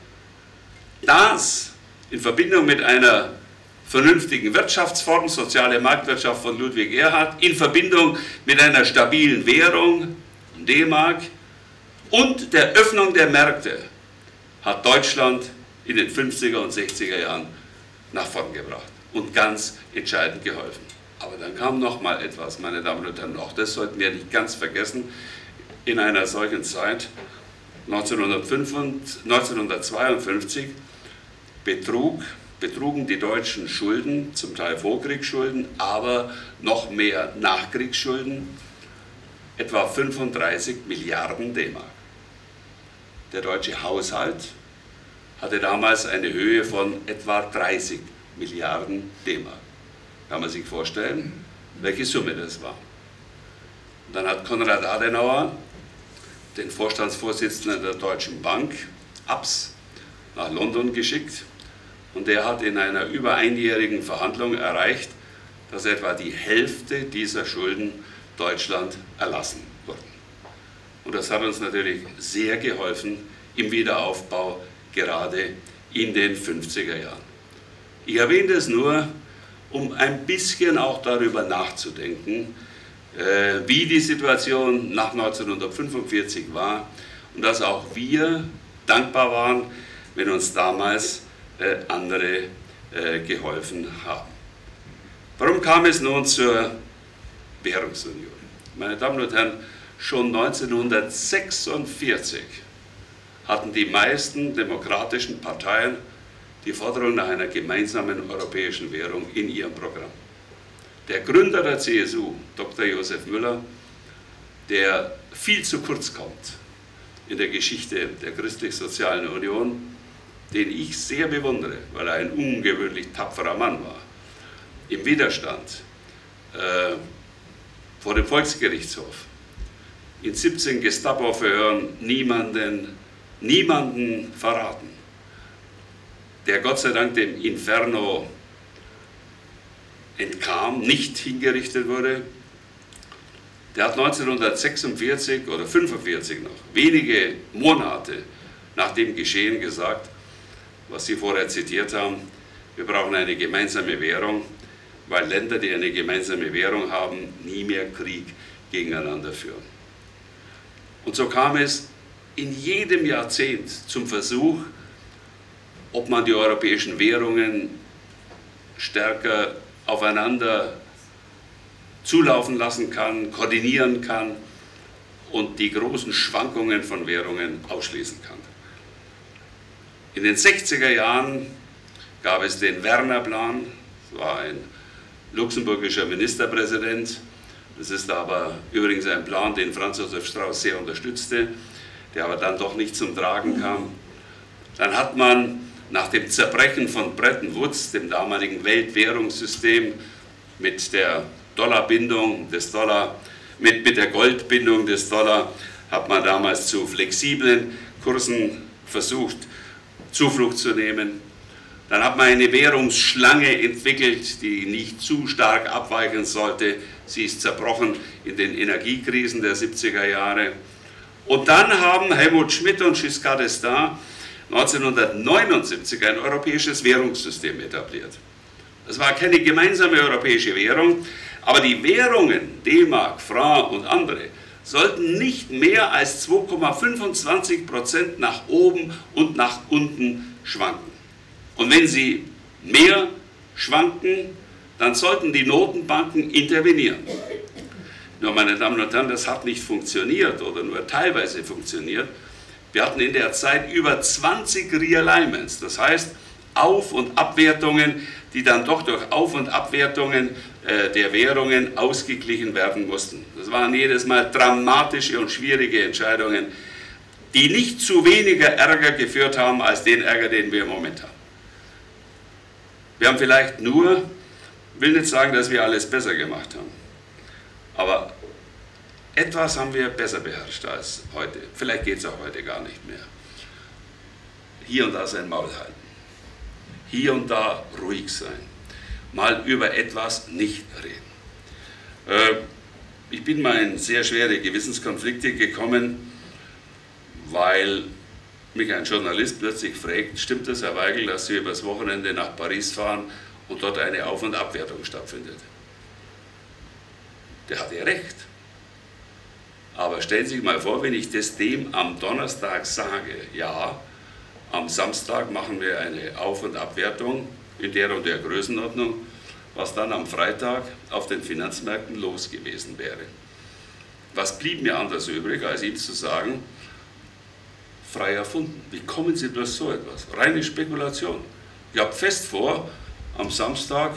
Das in Verbindung mit einer vernünftigen Wirtschaftsform, soziale Marktwirtschaft von Ludwig Erhard, in Verbindung mit einer stabilen Währung, D-Mark, und der Öffnung der Märkte hat Deutschland in den 50er und 60er Jahren nach vorn gebracht und ganz entscheidend geholfen. Aber dann kam noch mal etwas, meine Damen und Herren, auch das sollten wir nicht ganz vergessen. In einer solchen Zeit, 1952, betrugen die deutschen Schulden, zum Teil Vorkriegsschulden, aber noch mehr Nachkriegsschulden, etwa 35 Milliarden D-Mark. Der deutsche Haushalt hatte damals eine Höhe von etwa 30 Milliarden D-Mark. Kann man sich vorstellen, welche Summe das war. Und dann hat Konrad Adenauer den Vorstandsvorsitzenden der Deutschen Bank, ABS, nach London geschickt. Und der hat in einer über einjährigen Verhandlung erreicht, dass etwa die Hälfte dieser Schulden Deutschland erlassen wurden. Und das hat uns natürlich sehr geholfen im Wiederaufbau, gerade in den 50er Jahren. Ich erwähne das nur, um ein bisschen auch darüber nachzudenken, wie die Situation nach 1945 war und dass auch wir dankbar waren, wenn uns damals andere geholfen haben. Warum kam es nun zur Währungsunion? Meine Damen und Herren, schon 1946 hatten die meisten demokratischen Parteien die Forderung nach einer gemeinsamen europäischen Währung in ihrem Programm. Der Gründer der CSU, Dr. Josef Müller, der viel zu kurz kommt in der Geschichte der Christlich-Sozialen Union, den ich sehr bewundere, weil er ein ungewöhnlich tapferer Mann war, im Widerstand vor dem Volksgerichtshof, in 17 Gestapo-Verhören niemanden verraten, der Gott sei Dank dem Inferno entkam, nicht hingerichtet wurde. Der hat 1946 oder 1945 noch, wenige Monate nach dem Geschehen gesagt, was Sie vorher zitiert haben, wir brauchen eine gemeinsame Währung, weil Länder, die eine gemeinsame Währung haben, nie mehr Krieg gegeneinander führen. Und so kam es in jedem Jahrzehnt zum Versuch, ob man die europäischen Währungen stärker aufeinander zulaufen lassen kann, koordinieren kann und die großen Schwankungen von Währungen ausschließen kann. In den 60er Jahren gab es den Werner-Plan, das war ein luxemburgischer Ministerpräsident. Das ist aber übrigens ein Plan, den Franz Josef Strauß sehr unterstützte, der aber dann doch nicht zum Tragen kam. Dann hat man nach dem Zerbrechen von Bretton Woods, dem damaligen Weltwährungssystem, mit der Dollarbindung des Dollar, mit der Goldbindung des Dollar, hat man damals zu flexiblen Kursen versucht, Zuflucht zu nehmen. Dann hat man eine Währungsschlange entwickelt, die nicht zu stark abweichen sollte. Sie ist zerbrochen in den Energiekrisen der 70er Jahre. Und dann haben Helmut Schmidt und Giscard d'Estaing 1979 ein europäisches Währungssystem etabliert. Das war keine gemeinsame europäische Währung, aber die Währungen, D-Mark, Franc und andere, sollten nicht mehr als 2,25% nach oben und nach unten schwanken. Und wenn sie mehr schwanken, dann sollten die Notenbanken intervenieren. Nur, meine Damen und Herren, das hat nicht funktioniert oder nur teilweise funktioniert. Wir hatten in der Zeit über 20 Realignments, das heißt Auf- und Abwertungen, die dann doch durch Auf- und Abwertungen der Währungen ausgeglichen werden mussten. Das waren jedes Mal dramatische und schwierige Entscheidungen, die nicht zu weniger Ärger geführt haben als den Ärger, den wir im Moment haben. Wir haben vielleicht nur, ich will nicht sagen, dass wir alles besser gemacht haben, aber etwas haben wir besser beherrscht als heute. Vielleicht geht es auch heute gar nicht mehr. Hier und da sein Maul halten. Hier und da ruhig sein. Mal über etwas nicht reden. Ich bin mal in sehr schwere Gewissenskonflikte gekommen, weil mich ein Journalist plötzlich fragt, stimmt das, Herr Weigel, dass Sie übers Wochenende nach Paris fahren und dort eine Auf- und Abwertung stattfindet? Der hat ja recht. Aber stellen Sie sich mal vor, wenn ich das dem am Donnerstag sage, ja, am Samstag machen wir eine Auf- und Abwertung in der und der Größenordnung, was dann am Freitag auf den Finanzmärkten los gewesen wäre. Was blieb mir anders übrig, als ihm zu sagen, frei erfunden. Wie kommen Sie bloß so etwas? Reine Spekulation. Ich habe fest vor, am Samstag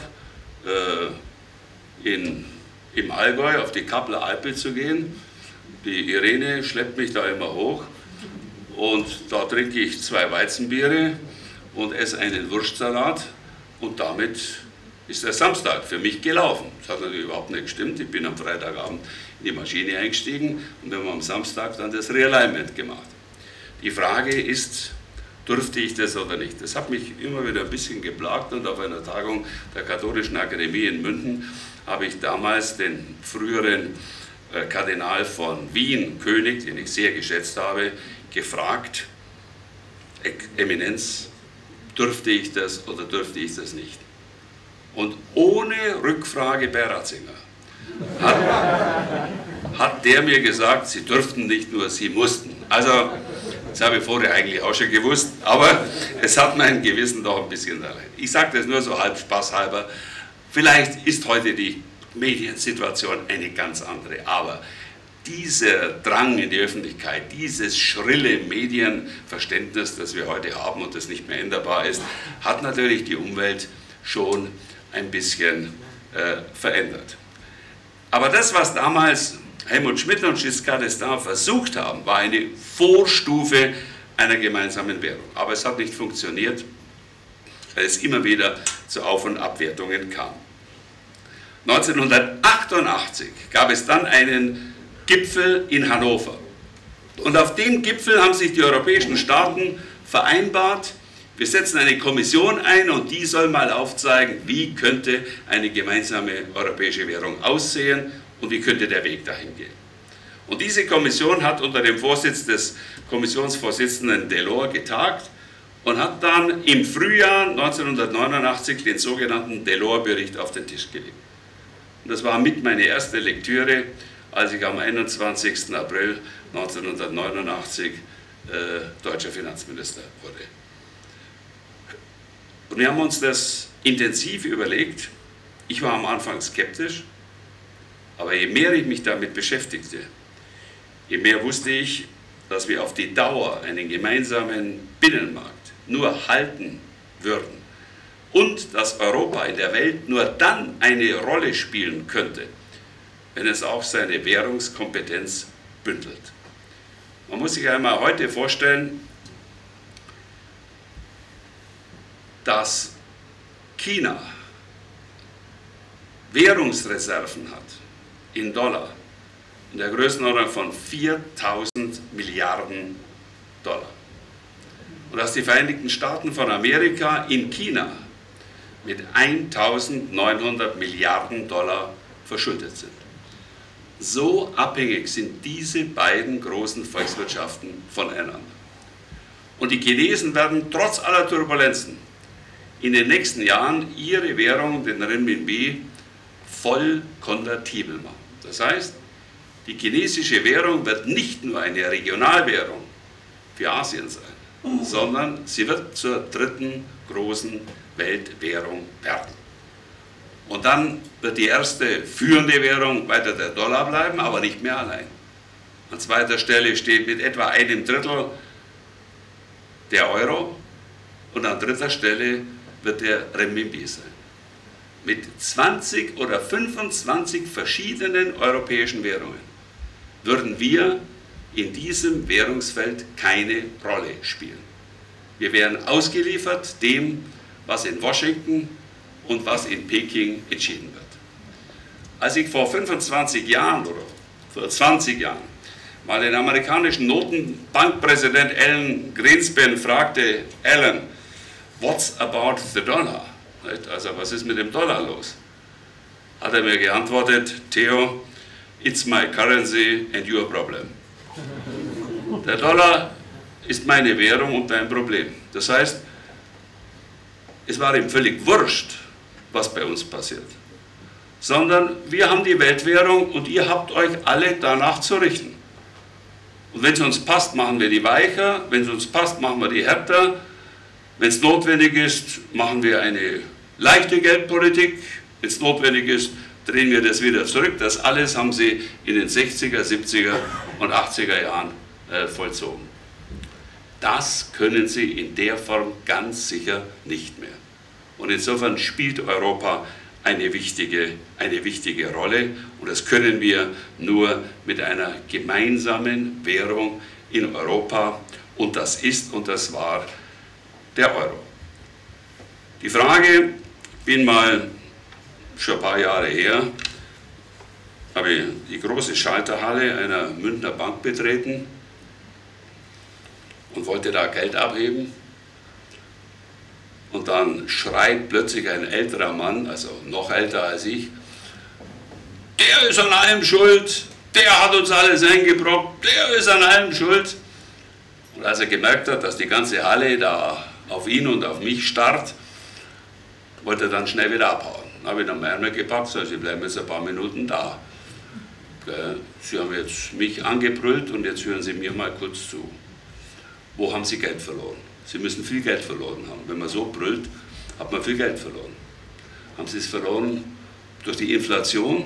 im Allgäu auf die Kappeler Alpe zu gehen. Die Irene schleppt mich da immer hoch und da trinke ich 2 Weizenbiere und esse einen Wurstsalat und damit ist der Samstag für mich gelaufen. Das hat natürlich überhaupt nicht gestimmt. Ich bin am Freitagabend in die Maschine eingestiegen und wir haben am Samstag dann das Realignment gemacht. Die Frage ist, durfte ich das oder nicht? Das hat mich immer wieder ein bisschen geplagt und auf einer Tagung der Katholischen Akademie in München habe ich damals den früheren Kardinal von Wien, König, den ich sehr geschätzt habe, gefragt, Eminenz, durfte ich das oder durfte ich das nicht? Und ohne Rückfrage bei Ratzinger hat der mir gesagt, Sie dürften nicht, nur Sie mussten. Also, das habe ich vorher eigentlich auch schon gewusst, aber es hat mein Gewissen doch ein bisschen allein. Ich sage das nur so halb spaßhalber. Vielleicht ist heute die Mediensituation eine ganz andere, aber dieser Drang in die Öffentlichkeit, dieses schrille Medienverständnis, das wir heute haben und das nicht mehr änderbar ist, hat natürlich die Umwelt schon ein bisschen verändert. Aber das, was damals Helmut Schmidt und Giscard d'Estaing versucht haben, war eine Vorstufe einer gemeinsamen Währung. Aber es hat nicht funktioniert, weil es immer wieder zu Auf- und Abwertungen kam. 1988 gab es dann einen Gipfel in Hannover. Und auf dem Gipfel haben sich die europäischen Staaten vereinbart, wir setzen eine Kommission ein und die soll mal aufzeigen, wie könnte eine gemeinsame europäische Währung aussehen und wie könnte der Weg dahin gehen. Und diese Kommission hat unter dem Vorsitz des Kommissionsvorsitzenden Delors getagt und hat dann im Frühjahr 1989 den sogenannten Delors-Bericht auf den Tisch gelegt. Und das war mit meine erste Lektüre, als ich am 21. April 1989 deutscher Finanzminister wurde. Und wir haben uns das intensiv überlegt. Ich war am Anfang skeptisch, aber je mehr ich mich damit beschäftigte, je mehr wusste ich, dass wir auf die Dauer einen gemeinsamen Binnenmarkt nur halten würden, und dass Europa in der Welt nur dann eine Rolle spielen könnte, wenn es auch seine Währungskompetenz bündelt. Man muss sich einmal heute vorstellen, dass China Währungsreserven hat in Dollar in der Größenordnung von 4.000 Milliarden Dollar. Und dass die Vereinigten Staaten von Amerika in China mit 1.900 Milliarden Dollar verschuldet sind. So abhängig sind diese beiden großen Volkswirtschaften voneinander. Und die Chinesen werden trotz aller Turbulenzen in den nächsten Jahren ihre Währung, den Renminbi, voll konvertibel machen. Das heißt, die chinesische Währung wird nicht nur eine Regionalwährung für Asien sein, sondern sie wird zur dritten großen Weltwährung werden. Und dann wird die erste führende Währung weiter der Dollar bleiben, aber nicht mehr allein. An zweiter Stelle steht mit etwa 1/3 der Euro und an dritter Stelle wird der Renminbi sein. Mit 20 oder 25 verschiedenen europäischen Währungen würden wir in diesem Währungsfeld keine Rolle spielen. Wir wären ausgeliefert dem, was in Washington und was in Peking entschieden wird. Als ich vor 25 Jahren oder vor 20 Jahren mal den amerikanischen Notenbankpräsident Alan Greenspan fragte, Alan, what's about the dollar? Also was ist mit dem Dollar los? Hat er mir geantwortet, Theo, it's my currency and your problem. Der Dollar ist meine Währung und dein Problem. Das heißt, es war ihm völlig wurscht, was bei uns passiert. Sondern wir haben die Weltwährung und ihr habt euch alle danach zu richten. Und wenn es uns passt, machen wir die weicher, wenn es uns passt, machen wir die härter. Wenn es notwendig ist, machen wir eine leichte Geldpolitik. Wenn es notwendig ist, drehen wir das wieder zurück. Das alles haben sie in den 60er, 70er und 80er Jahren vollzogen. Das können sie in der Form ganz sicher nicht mehr. Und insofern spielt Europa eine wichtige Rolle. Und das können wir nur mit einer gemeinsamen Währung in Europa. Und das ist und das war der Euro. Die Frage, bin mal schon ein paar Jahre her, habe ich die große Schalterhalle einer Münchner Bank betreten und wollte da Geld abheben. Und dann schreit plötzlich ein älterer Mann, also noch älter als ich, der ist an allem schuld, der hat uns alles eingebrockt, der ist an allem schuld. Und als er gemerkt hat, dass die ganze Halle da auf ihn und auf mich starrt, wollte er dann schnell wieder abhauen. Dann habe ich dann Ärmel gepackt, so, Sie bleiben jetzt ein paar Minuten da. Sie haben jetzt mich angebrüllt und jetzt hören Sie mir mal kurz zu. Wo haben Sie Geld verloren? Sie müssen viel Geld verloren haben. Wenn man so brüllt, hat man viel Geld verloren. Haben Sie es verloren durch die Inflation?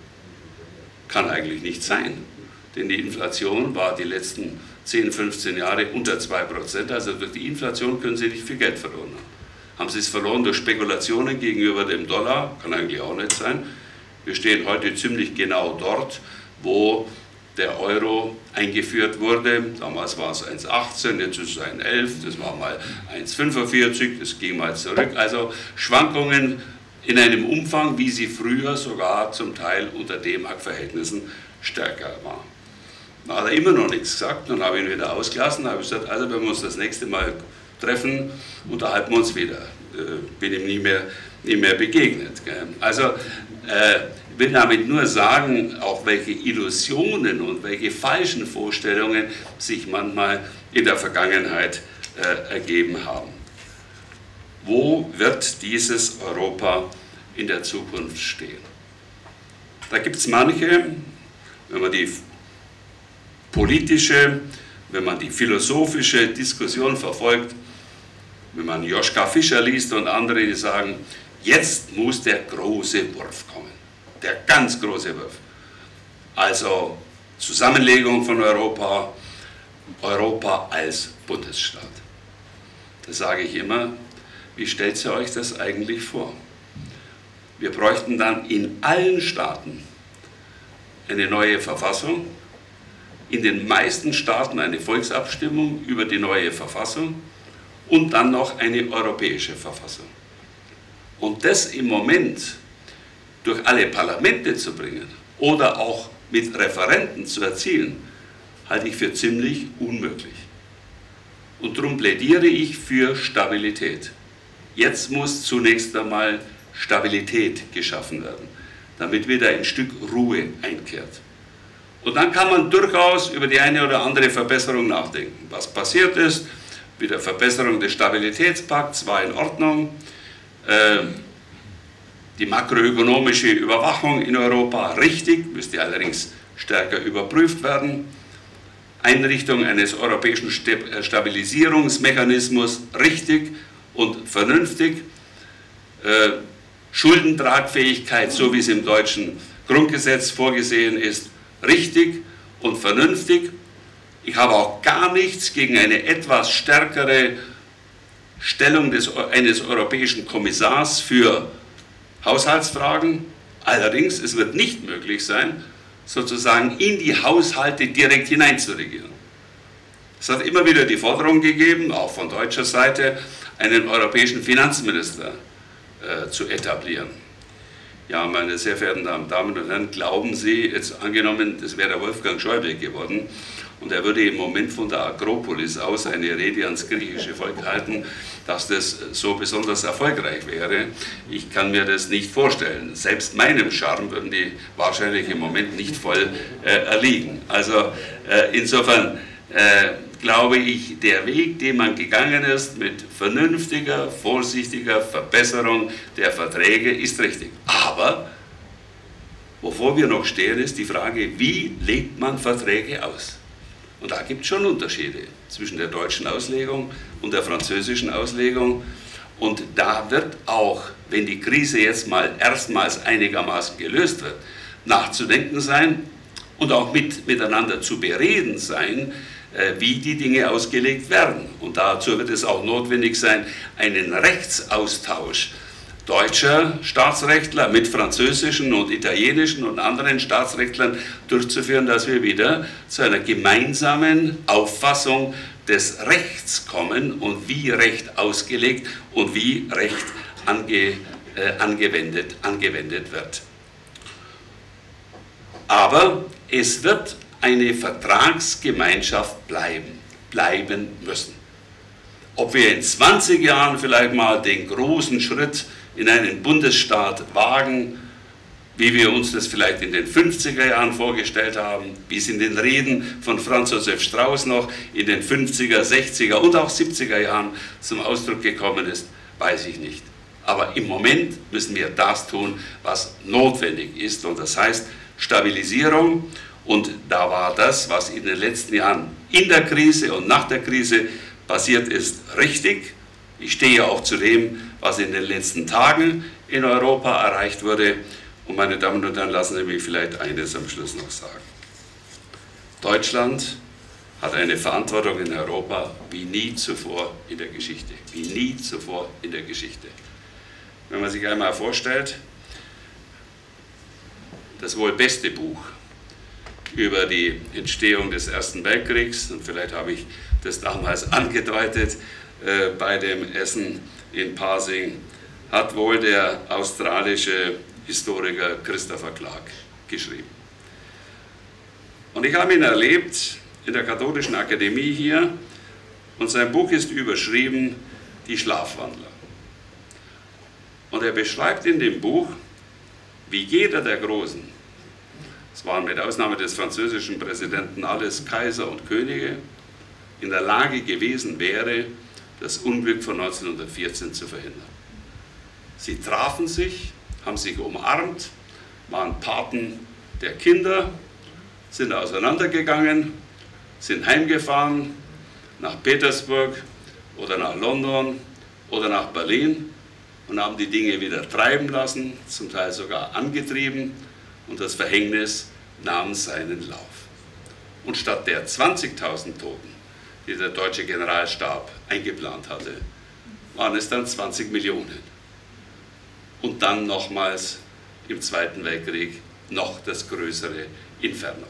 Kann eigentlich nicht sein. Denn die Inflation war die letzten 10, 15 Jahre unter 2%. Also durch die Inflation können Sie nicht viel Geld verloren haben. Haben Sie es verloren durch Spekulationen gegenüber dem Dollar? Kann eigentlich auch nicht sein. Wir stehen heute ziemlich genau dort, wo der Euro eingeführt wurde. Damals war es 1,18, jetzt ist es 1,11, das war mal 1,45, das ging mal zurück. Also Schwankungen in einem Umfang, wie sie früher sogar zum Teil unter D-Mark-Verhältnissen stärker waren. Da hat er immer noch nichts gesagt, dann habe ich ihn wieder ausgelassen, habe gesagt, also wenn wir uns das nächste Mal treffen, unterhalten wir uns wieder. Bin ihm nie mehr begegnet. Also ich will damit nur sagen, auch welche Illusionen und welche falschen Vorstellungen sich manchmal in der Vergangenheit ergeben haben. Wo wird dieses Europa in der Zukunft stehen? Da gibt es manche, wenn man die politische, wenn man die philosophische Diskussion verfolgt, wenn man Joschka Fischer liest und andere, die sagen, jetzt muss der große Wurf kommen. Der ganz große Wurf. Also Zusammenlegung von Europa, Europa als Bundesstaat. Da sage ich immer, Wie stellt ihr euch das eigentlich vor? Wir bräuchten dann in allen Staaten eine neue Verfassung, in den meisten Staaten eine Volksabstimmung über die neue Verfassung und dann noch eine europäische Verfassung. Und das im Moment durch alle Parlamente zu bringen oder auch mit Referenden zu erzielen, halte ich für ziemlich unmöglich. Und darum plädiere ich für Stabilität. Jetzt muss zunächst einmal Stabilität geschaffen werden, damit wieder ein Stück Ruhe einkehrt. Und dann kann man durchaus über die eine oder andere Verbesserung nachdenken. Was passiert ist, mit der Verbesserung des Stabilitätspakts war in Ordnung. Die makroökonomische Überwachung in Europa richtig, müsste allerdings stärker überprüft werden. Einrichtung eines europäischen Stabilisierungsmechanismus richtig und vernünftig. Schuldentragfähigkeit, so wie es im deutschen Grundgesetz vorgesehen ist, richtig und vernünftig. Ich habe auch gar nichts gegen eine etwas stärkere Stellung eines europäischen Kommissars für Haushaltsfragen. Allerdings, es wird nicht möglich sein, sozusagen in die Haushalte direkt hineinzuregieren. Es hat immer wieder die Forderung gegeben, auch von deutscher Seite, einen europäischen Finanzminister zu etablieren. Ja, meine sehr verehrten Damen und Herren, glauben Sie, jetzt angenommen, das wäre der Wolfgang Schäuble geworden und er würde im Moment von der Akropolis aus eine Rede ans griechische Volk halten, dass das so besonders erfolgreich wäre. Ich kann mir das nicht vorstellen. Selbst meinem Charme würden die wahrscheinlich im Moment nicht voll erliegen. Also insofern glaube ich, der Weg, den man gegangen ist, mit vernünftiger, vorsichtiger Verbesserung der Verträge, ist richtig. Aber wovor wir noch stehen, ist die Frage, wie legt man Verträge aus? Und da gibt es schon Unterschiede zwischen der deutschen Auslegung und der französischen Auslegung. Und da wird auch, wenn die Krise jetzt mal erstmals einigermaßen gelöst wird, nachzudenken sein und auch miteinander zu bereden sein, wie die Dinge ausgelegt werden. Und dazu wird es auch notwendig sein, einen Rechtsaustausch deutscher Staatsrechtler mit französischen und italienischen und anderen Staatsrechtlern durchzuführen, dass wir wieder zu einer gemeinsamen Auffassung des Rechts kommen und wie Recht ausgelegt und wie Recht angewendet wird. Aber es wird eine Vertragsgemeinschaft bleiben müssen. Ob wir in 20 Jahren vielleicht mal den großen Schritt in einen Bundesstaat wagen, wie wir uns das vielleicht in den 50er Jahren vorgestellt haben, wie es in den Reden von Franz Josef Strauß noch in den 50er, 60er und auch 70er Jahren zum Ausdruck gekommen ist, weiß ich nicht. Aber im Moment müssen wir das tun, was notwendig ist, und das heißt Stabilisierung. Und da war das, was in den letzten Jahren in der Krise und nach der Krise passiert ist, richtig. Ich stehe auch zu dem, was in den letzten Tagen in Europa erreicht wurde. Und meine Damen und Herren, lassen Sie mich vielleicht eines am Schluss noch sagen. Deutschland hat eine Verantwortung in Europa wie nie zuvor in der Geschichte. Wie nie zuvor in der Geschichte. Wenn man sich einmal vorstellt, das wohl beste Buch über die Entstehung des Ersten Weltkriegs, und vielleicht habe ich das damals angedeutet bei dem Essen in Pasing, hat wohl der australische Historiker Christopher Clark geschrieben. Und ich habe ihn erlebt in der Katholischen Akademie hier, und sein Buch ist überschrieben Die Schlafwandler. Und er beschreibt in dem Buch, wie jeder der Großen, es waren mit Ausnahme des französischen Präsidenten alles Kaiser und Könige, in der Lage gewesen wäre, das Unglück von 1914 zu verhindern. Sie trafen sich, haben sich umarmt, waren Paten der Kinder, sind auseinandergegangen, sind heimgefahren nach Petersburg oder nach London oder nach Berlin und haben die Dinge wieder treiben lassen, zum Teil sogar angetrieben, und das Verhängnis nahm seinen Lauf. Und statt der 20.000 Toten, die der deutsche Generalstab eingeplant hatte, waren es dann 20 Millionen. Und dann nochmals im Zweiten Weltkrieg noch das größere Inferno.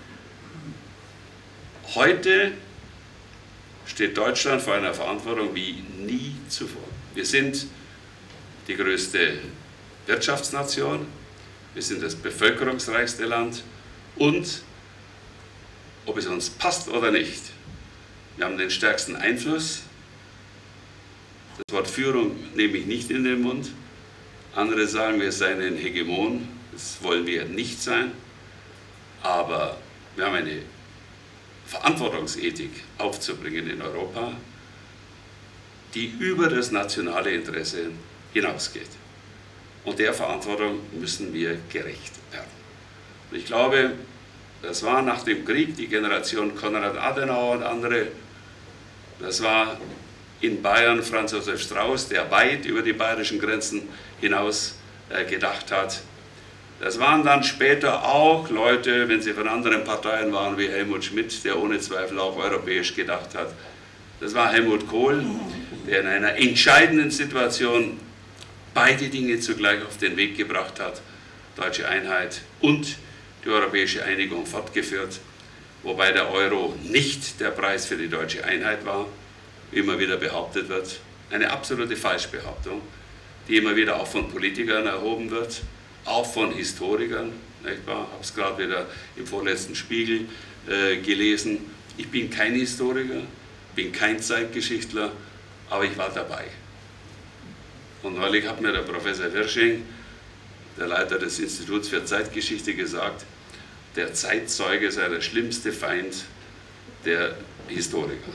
Heute steht Deutschland vor einer Verantwortung wie nie zuvor. Wir sind die größte Wirtschaftsnation, wir sind das bevölkerungsreichste Land und, ob es uns passt oder nicht, wir haben den stärksten Einfluss. Das Wort Führung nehme ich nicht in den Mund. Andere sagen, wir seien ein Hegemon. Das wollen wir nicht sein. Aber wir haben eine Verantwortungsethik aufzubringen in Europa, die über das nationale Interesse hinausgeht. Und der Verantwortung müssen wir gerecht werden. Und ich glaube, das war nach dem Krieg die Generation Konrad Adenauer und andere. Das war in Bayern Franz Josef Strauß, der weit über die bayerischen Grenzen hinaus gedacht hat. Das waren dann später auch Leute, wenn sie von anderen Parteien waren, wie Helmut Schmidt, der ohne Zweifel auch europäisch gedacht hat. Das war Helmut Kohl, der in einer entscheidenden Situation beide Dinge zugleich auf den Weg gebracht hat, deutsche Einheit und die europäische Einigung fortgeführt, wobei der Euro nicht der Preis für die deutsche Einheit war, wie immer wieder behauptet wird. Eine absolute Falschbehauptung, die immer wieder auch von Politikern erhoben wird, auch von Historikern. Ich habe es gerade wieder im vorletzten Spiegel gelesen. Ich bin kein Historiker, bin kein Zeitgeschichtler, aber ich war dabei. Und neulich hat mir der Professor Wirsching, der Leiter des Instituts für Zeitgeschichte, gesagt, der Zeitzeuge sei der schlimmste Feind der Historiker.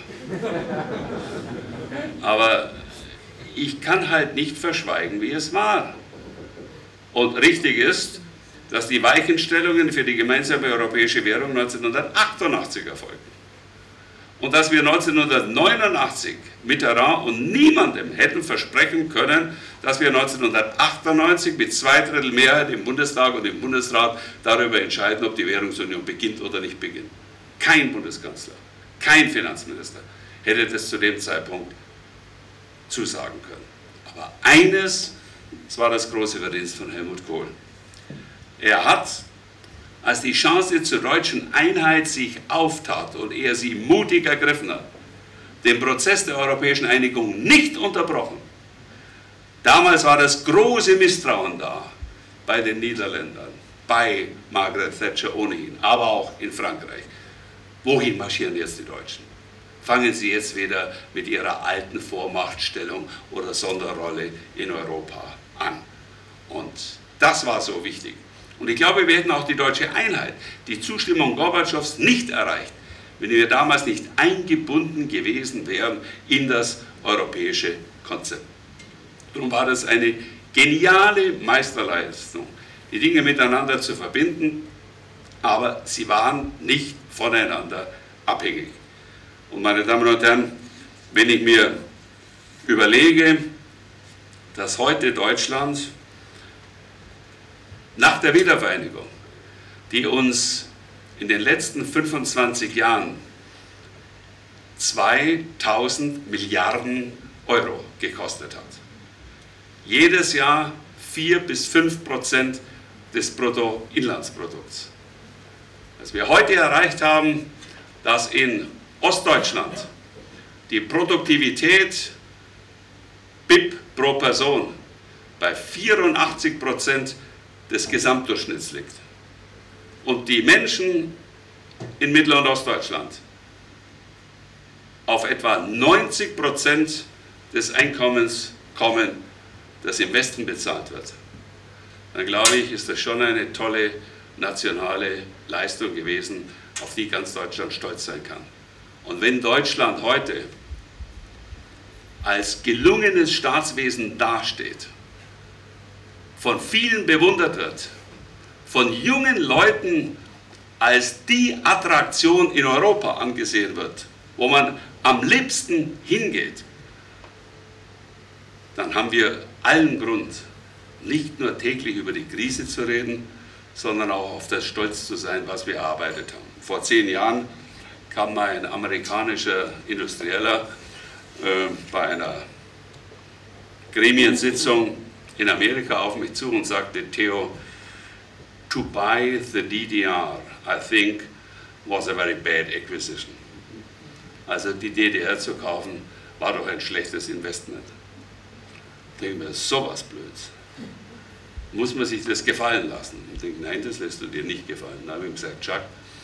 Aber ich kann halt nicht verschweigen, wie es war. Und richtig ist, dass die Weichenstellungen für die gemeinsame europäische Währung 1988 erfolgten. Und dass wir 1989 Mitterrand und niemandem hätten versprechen können, dass wir 1998 mit 2/3 Mehrheit im Bundestag und im Bundesrat darüber entscheiden, ob die Währungsunion beginnt oder nicht beginnt. Kein Bundeskanzler, kein Finanzminister hätte das zu dem Zeitpunkt zusagen können. Aber eines, das war das große Verdienst von Helmut Kohl. Er hat, als die Chance zur deutschen Einheit sich auftat und er sie mutig ergriffen hat, den Prozess der europäischen Einigung nicht unterbrochen. Damals war das große Misstrauen da bei den Niederländern, bei Margaret Thatcher ohnehin, aber auch in Frankreich. Wohin marschieren jetzt die Deutschen? Fangen sie jetzt wieder mit ihrer alten Vormachtstellung oder Sonderrolle in Europa an? Und das war so wichtig. Und ich glaube, wir hätten auch die deutsche Einheit, die Zustimmung Gorbatschows nicht erreicht, wenn wir damals nicht eingebunden gewesen wären in das europäische Konzept. Darum war das eine geniale Meisterleistung, die Dinge miteinander zu verbinden, aber sie waren nicht voneinander abhängig. Und meine Damen und Herren, wenn ich mir überlege, dass heute Deutschland nach der Wiedervereinigung, die uns in den letzten 25 Jahren 2000 Milliarden Euro gekostet hat, jedes Jahr 4–5% des Bruttoinlandsprodukts. Dass wir heute erreicht haben, dass in Ostdeutschland die Produktivität BIP pro Person bei 84% des Gesamtdurchschnitts liegt. Und die Menschen in Mittel- und Ostdeutschland auf etwa 90% des Einkommens kommen, das im Westen bezahlt wird. Dann glaube ich, ist das schon eine tolle nationale Leistung gewesen, auf die ganz Deutschland stolz sein kann. Und wenn Deutschland heute als gelungenes Staatswesen dasteht, von vielen bewundert wird, von jungen Leuten als die Attraktion in Europa angesehen wird, wo man am liebsten hingeht, dann haben wir allen Grund, nicht nur täglich über die Krise zu reden, sondern auch auf das Stolz zu sein, was wir erarbeitet haben. Vor 10 Jahren kam mal ein amerikanischer Industrieller bei einer Gremiensitzung in Amerika auf mich zu und sagte, Theo, to buy the DDR, I think, was a very bad acquisition. Also die DDR zu kaufen, war doch ein schlechtes Investment. Ich denke mir, sowas Blöds. Muss man sich das gefallen lassen? Ich denke, nein, das lässt du dir nicht gefallen. Dann habe ich ihm gesagt, Chuck,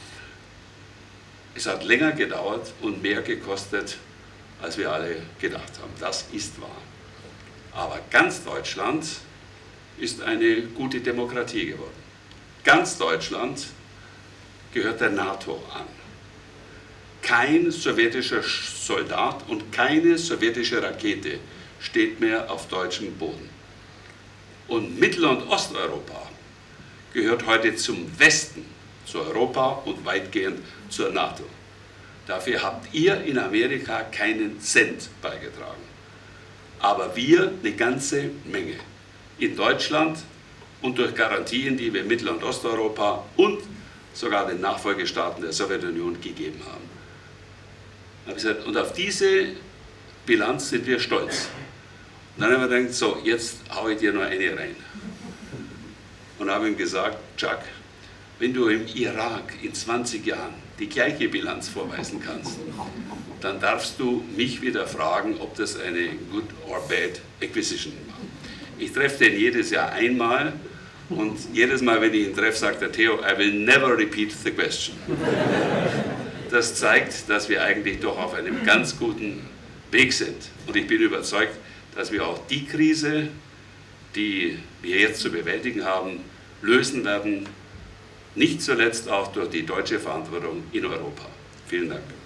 es hat länger gedauert und mehr gekostet, als wir alle gedacht haben. Das ist wahr. Aber ganz Deutschland ist eine gute Demokratie geworden. Ganz Deutschland gehört der NATO an. Kein sowjetischer Soldat und keine sowjetische Rakete steht mehr auf deutschem Boden. Und Mittel- und Osteuropa gehört heute zum Westen, zu Europa und weitgehend zur NATO. Dafür habt ihr in Amerika keinen Cent beigetragen. Aber wir eine ganze Menge. In Deutschland und durch Garantien, die wir Mittel- und Osteuropa und sogar den Nachfolgestaaten der Sowjetunion gegeben haben. Da habe ich gesagt, und auf diese Bilanz sind wir stolz. Und dann haben wir gedacht, so, jetzt haue ich dir nur eine rein. Und habe ihm gesagt, Chuck, wenn du im Irak in 20 Jahren die gleiche Bilanz vorweisen kannst, dann darfst du mich wieder fragen, ob das eine good or bad acquisition war. Ich treffe den jedes Jahr einmal und jedes Mal, wenn ich ihn treffe, sagt der Theo, I will never repeat the question. Das zeigt, dass wir eigentlich doch auf einem ganz guten Weg sind. Und ich bin überzeugt, dass wir auch die Krise, die wir jetzt zu bewältigen haben, lösen werden, nicht zuletzt auch durch die deutsche Verantwortung in Europa. Vielen Dank.